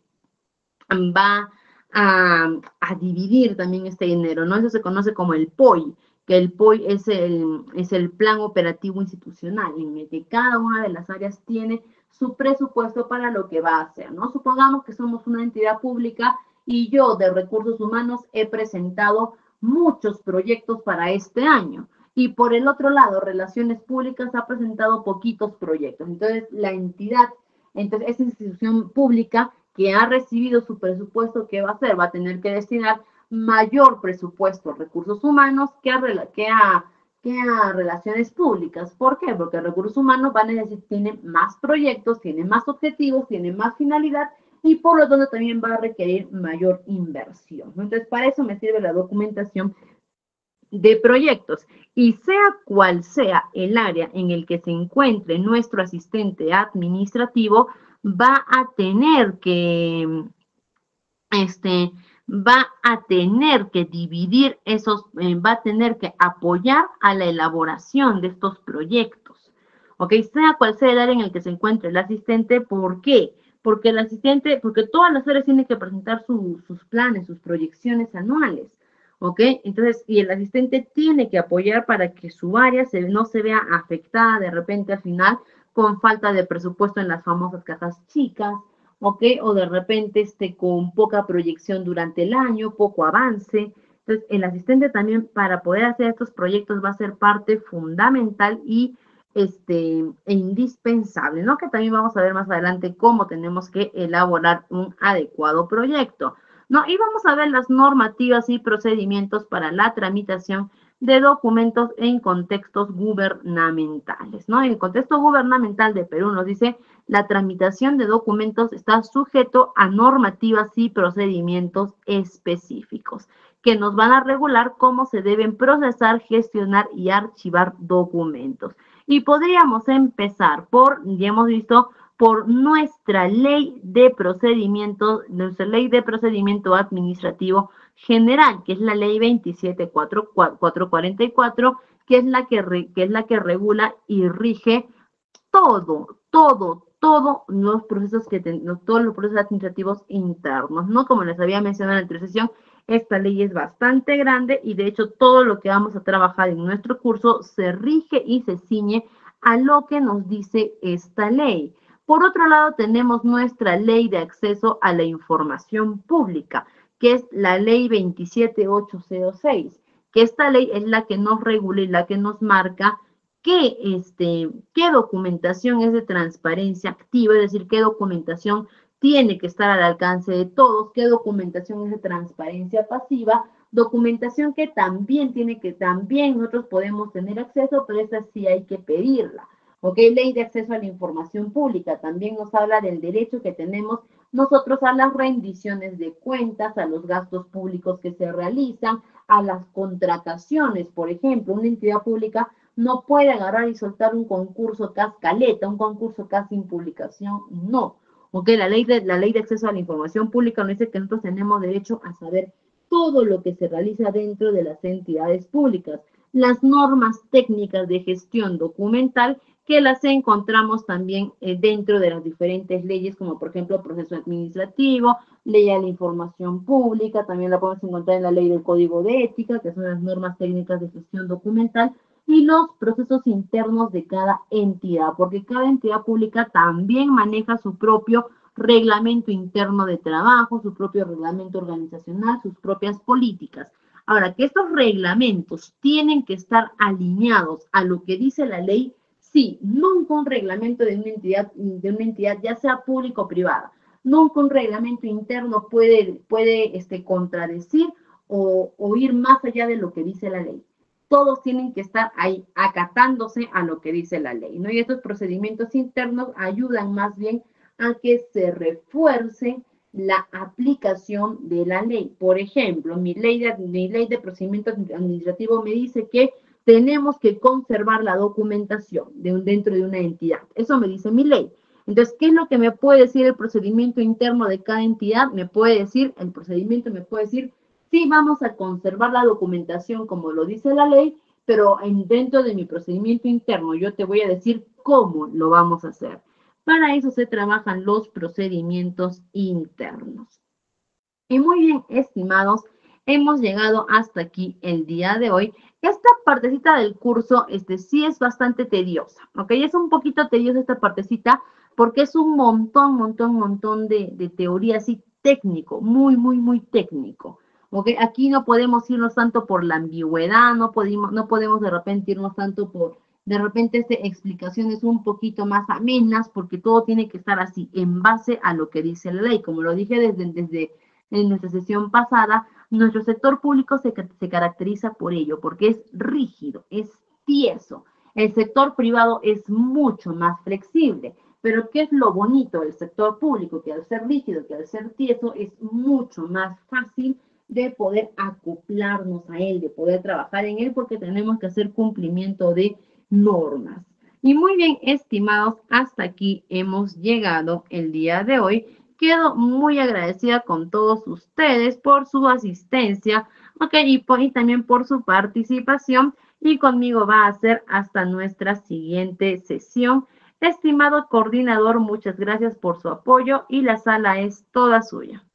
va a, a dividir también este dinero, ¿no? Eso se conoce como el P O I, que el P O I es el, es el Plan Operativo Institucional, en el que cada una de las áreas tiene su presupuesto para lo que va a hacer, ¿no? Supongamos que somos una entidad pública y yo de recursos humanos he presentado muchos proyectos para este año. Y por el otro lado, Relaciones Públicas ha presentado poquitos proyectos. Entonces, la entidad, entonces, esa institución pública que ha recibido su presupuesto, ¿qué va a hacer? Va a tener que destinar mayor presupuesto a recursos humanos que a, que a, que a relaciones públicas. ¿Por qué? Porque recursos humanos van a necesitar, tiene más proyectos, tiene más objetivos, tiene más finalidad y por lo tanto también va a requerir mayor inversión. Entonces, para eso me sirve la documentación de proyectos, y sea cual sea el área en el que se encuentre nuestro asistente administrativo, va a tener que, este, va a tener que dividir esos, eh, va a tener que apoyar a la elaboración de estos proyectos, ¿ok? Sea cual sea el área en el que se encuentre el asistente, ¿por qué? Porque el asistente, porque todas las áreas tienen que presentar su, sus planes, sus proyecciones anuales. ¿Ok? Entonces, y el asistente tiene que apoyar para que su área se, no se vea afectada de repente al final con falta de presupuesto en las famosas cajas chicas, ¿ok? O de repente este, con poca proyección durante el año, poco avance. Entonces, el asistente también para poder hacer estos proyectos va a ser parte fundamental y este, e indispensable, ¿no? Que también vamos a ver más adelante cómo tenemos que elaborar un adecuado proyecto. No, y vamos a ver las normativas y procedimientos para la tramitación de documentos en contextos gubernamentales, ¿no? En el contexto gubernamental de Perú nos dice, la tramitación de documentos está sujeto a normativas y procedimientos específicos que nos van a regular cómo se deben procesar, gestionar y archivar documentos. Y podríamos empezar por, ya hemos visto, por nuestra ley de procedimiento, nuestra ley de procedimiento administrativo general, que es la ley veintisiete mil cuatrocientos cuarenta y cuatro, que es la que, re, que es la que regula y rige todo, todo, todos los procesos que ten, todos los procesos administrativos internos, ¿no? Como les había mencionado en la anterior sesión, esta ley es bastante grande y de hecho todo lo que vamos a trabajar en nuestro curso se rige y se ciñe a lo que nos dice esta ley. Por otro lado, tenemos nuestra ley de acceso a la información pública, que es la ley veintisiete mil ochocientos seis, que esta ley es la que nos regula y la que nos marca qué, este, qué documentación es de transparencia activa, es decir, qué documentación tiene que estar al alcance de todos, qué documentación es de transparencia pasiva, documentación que también tiene que, también nosotros podemos tener acceso, pero esa sí hay que pedirla. ¿Ok? Ley de acceso a la información pública también nos habla del derecho que tenemos nosotros a las rendiciones de cuentas, a los gastos públicos que se realizan, a las contrataciones. Por ejemplo, una entidad pública no puede agarrar y soltar un concurso cascaleta, un concurso casi sin publicación, no. ¿Ok? La ley, de, la ley de acceso a la información pública nos dice que nosotros tenemos derecho a saber todo lo que se realiza dentro de las entidades públicas. Las normas técnicas de gestión documental que las encontramos también eh, dentro de las diferentes leyes, como por ejemplo proceso administrativo, ley de la información pública, también la podemos encontrar en la ley del código de ética, que son las normas técnicas de gestión documental, y los procesos internos de cada entidad, porque cada entidad pública también maneja su propio reglamento interno de trabajo, su propio reglamento organizacional, sus propias políticas. Ahora, que estos reglamentos tienen que estar alineados a lo que dice la ley, sí, nunca un reglamento de una entidad, de una entidad ya sea pública o privada, nunca un reglamento interno puede, puede este, contradecir o, o ir más allá de lo que dice la ley. Todos tienen que estar ahí acatándose a lo que dice la ley, ¿no? Y estos procedimientos internos ayudan más bien a que se refuerce la aplicación de la ley. Por ejemplo, mi ley de, mi ley de procedimiento administrativo me dice que tenemos que conservar la documentación de un, dentro de una entidad. Eso me dice mi ley. Entonces, ¿qué es lo que me puede decir el procedimiento interno de cada entidad? Me puede decir, el procedimiento me puede decir, sí, vamos a conservar la documentación como lo dice la ley, pero en, dentro de mi procedimiento interno yo te voy a decir cómo lo vamos a hacer. Para eso se trabajan los procedimientos internos. Y muy bien, estimados, hemos llegado hasta aquí el día de hoy. Esta partecita del curso este, sí es bastante tediosa, ¿ok? Es un poquito tediosa esta partecita porque es un montón, montón, montón de, de teoría así técnico, muy, muy, muy técnico. ¿Ok? Aquí no podemos irnos tanto por la ambigüedad, no podemos, no podemos de repente irnos tanto por, de repente, este, explicaciones un poquito más amenas, porque todo tiene que estar así, en base a lo que dice la ley. Como lo dije desde, desde en nuestra sesión pasada, nuestro sector público se, se caracteriza por ello, porque es rígido, es tieso. El sector privado es mucho más flexible. Pero ¿qué es lo bonito del sector público? Que al ser rígido, que al ser tieso, es mucho más fácil de poder acoplarnos a él, de poder trabajar en él, porque tenemos que hacer cumplimiento de normas. Y muy bien, estimados, hasta aquí hemos llegado el día de hoy. Quedo muy agradecida con todos ustedes por su asistencia, ok, y, por, y también por su participación, y conmigo va a ser hasta nuestra siguiente sesión. Estimado coordinador, muchas gracias por su apoyo y la sala es toda suya.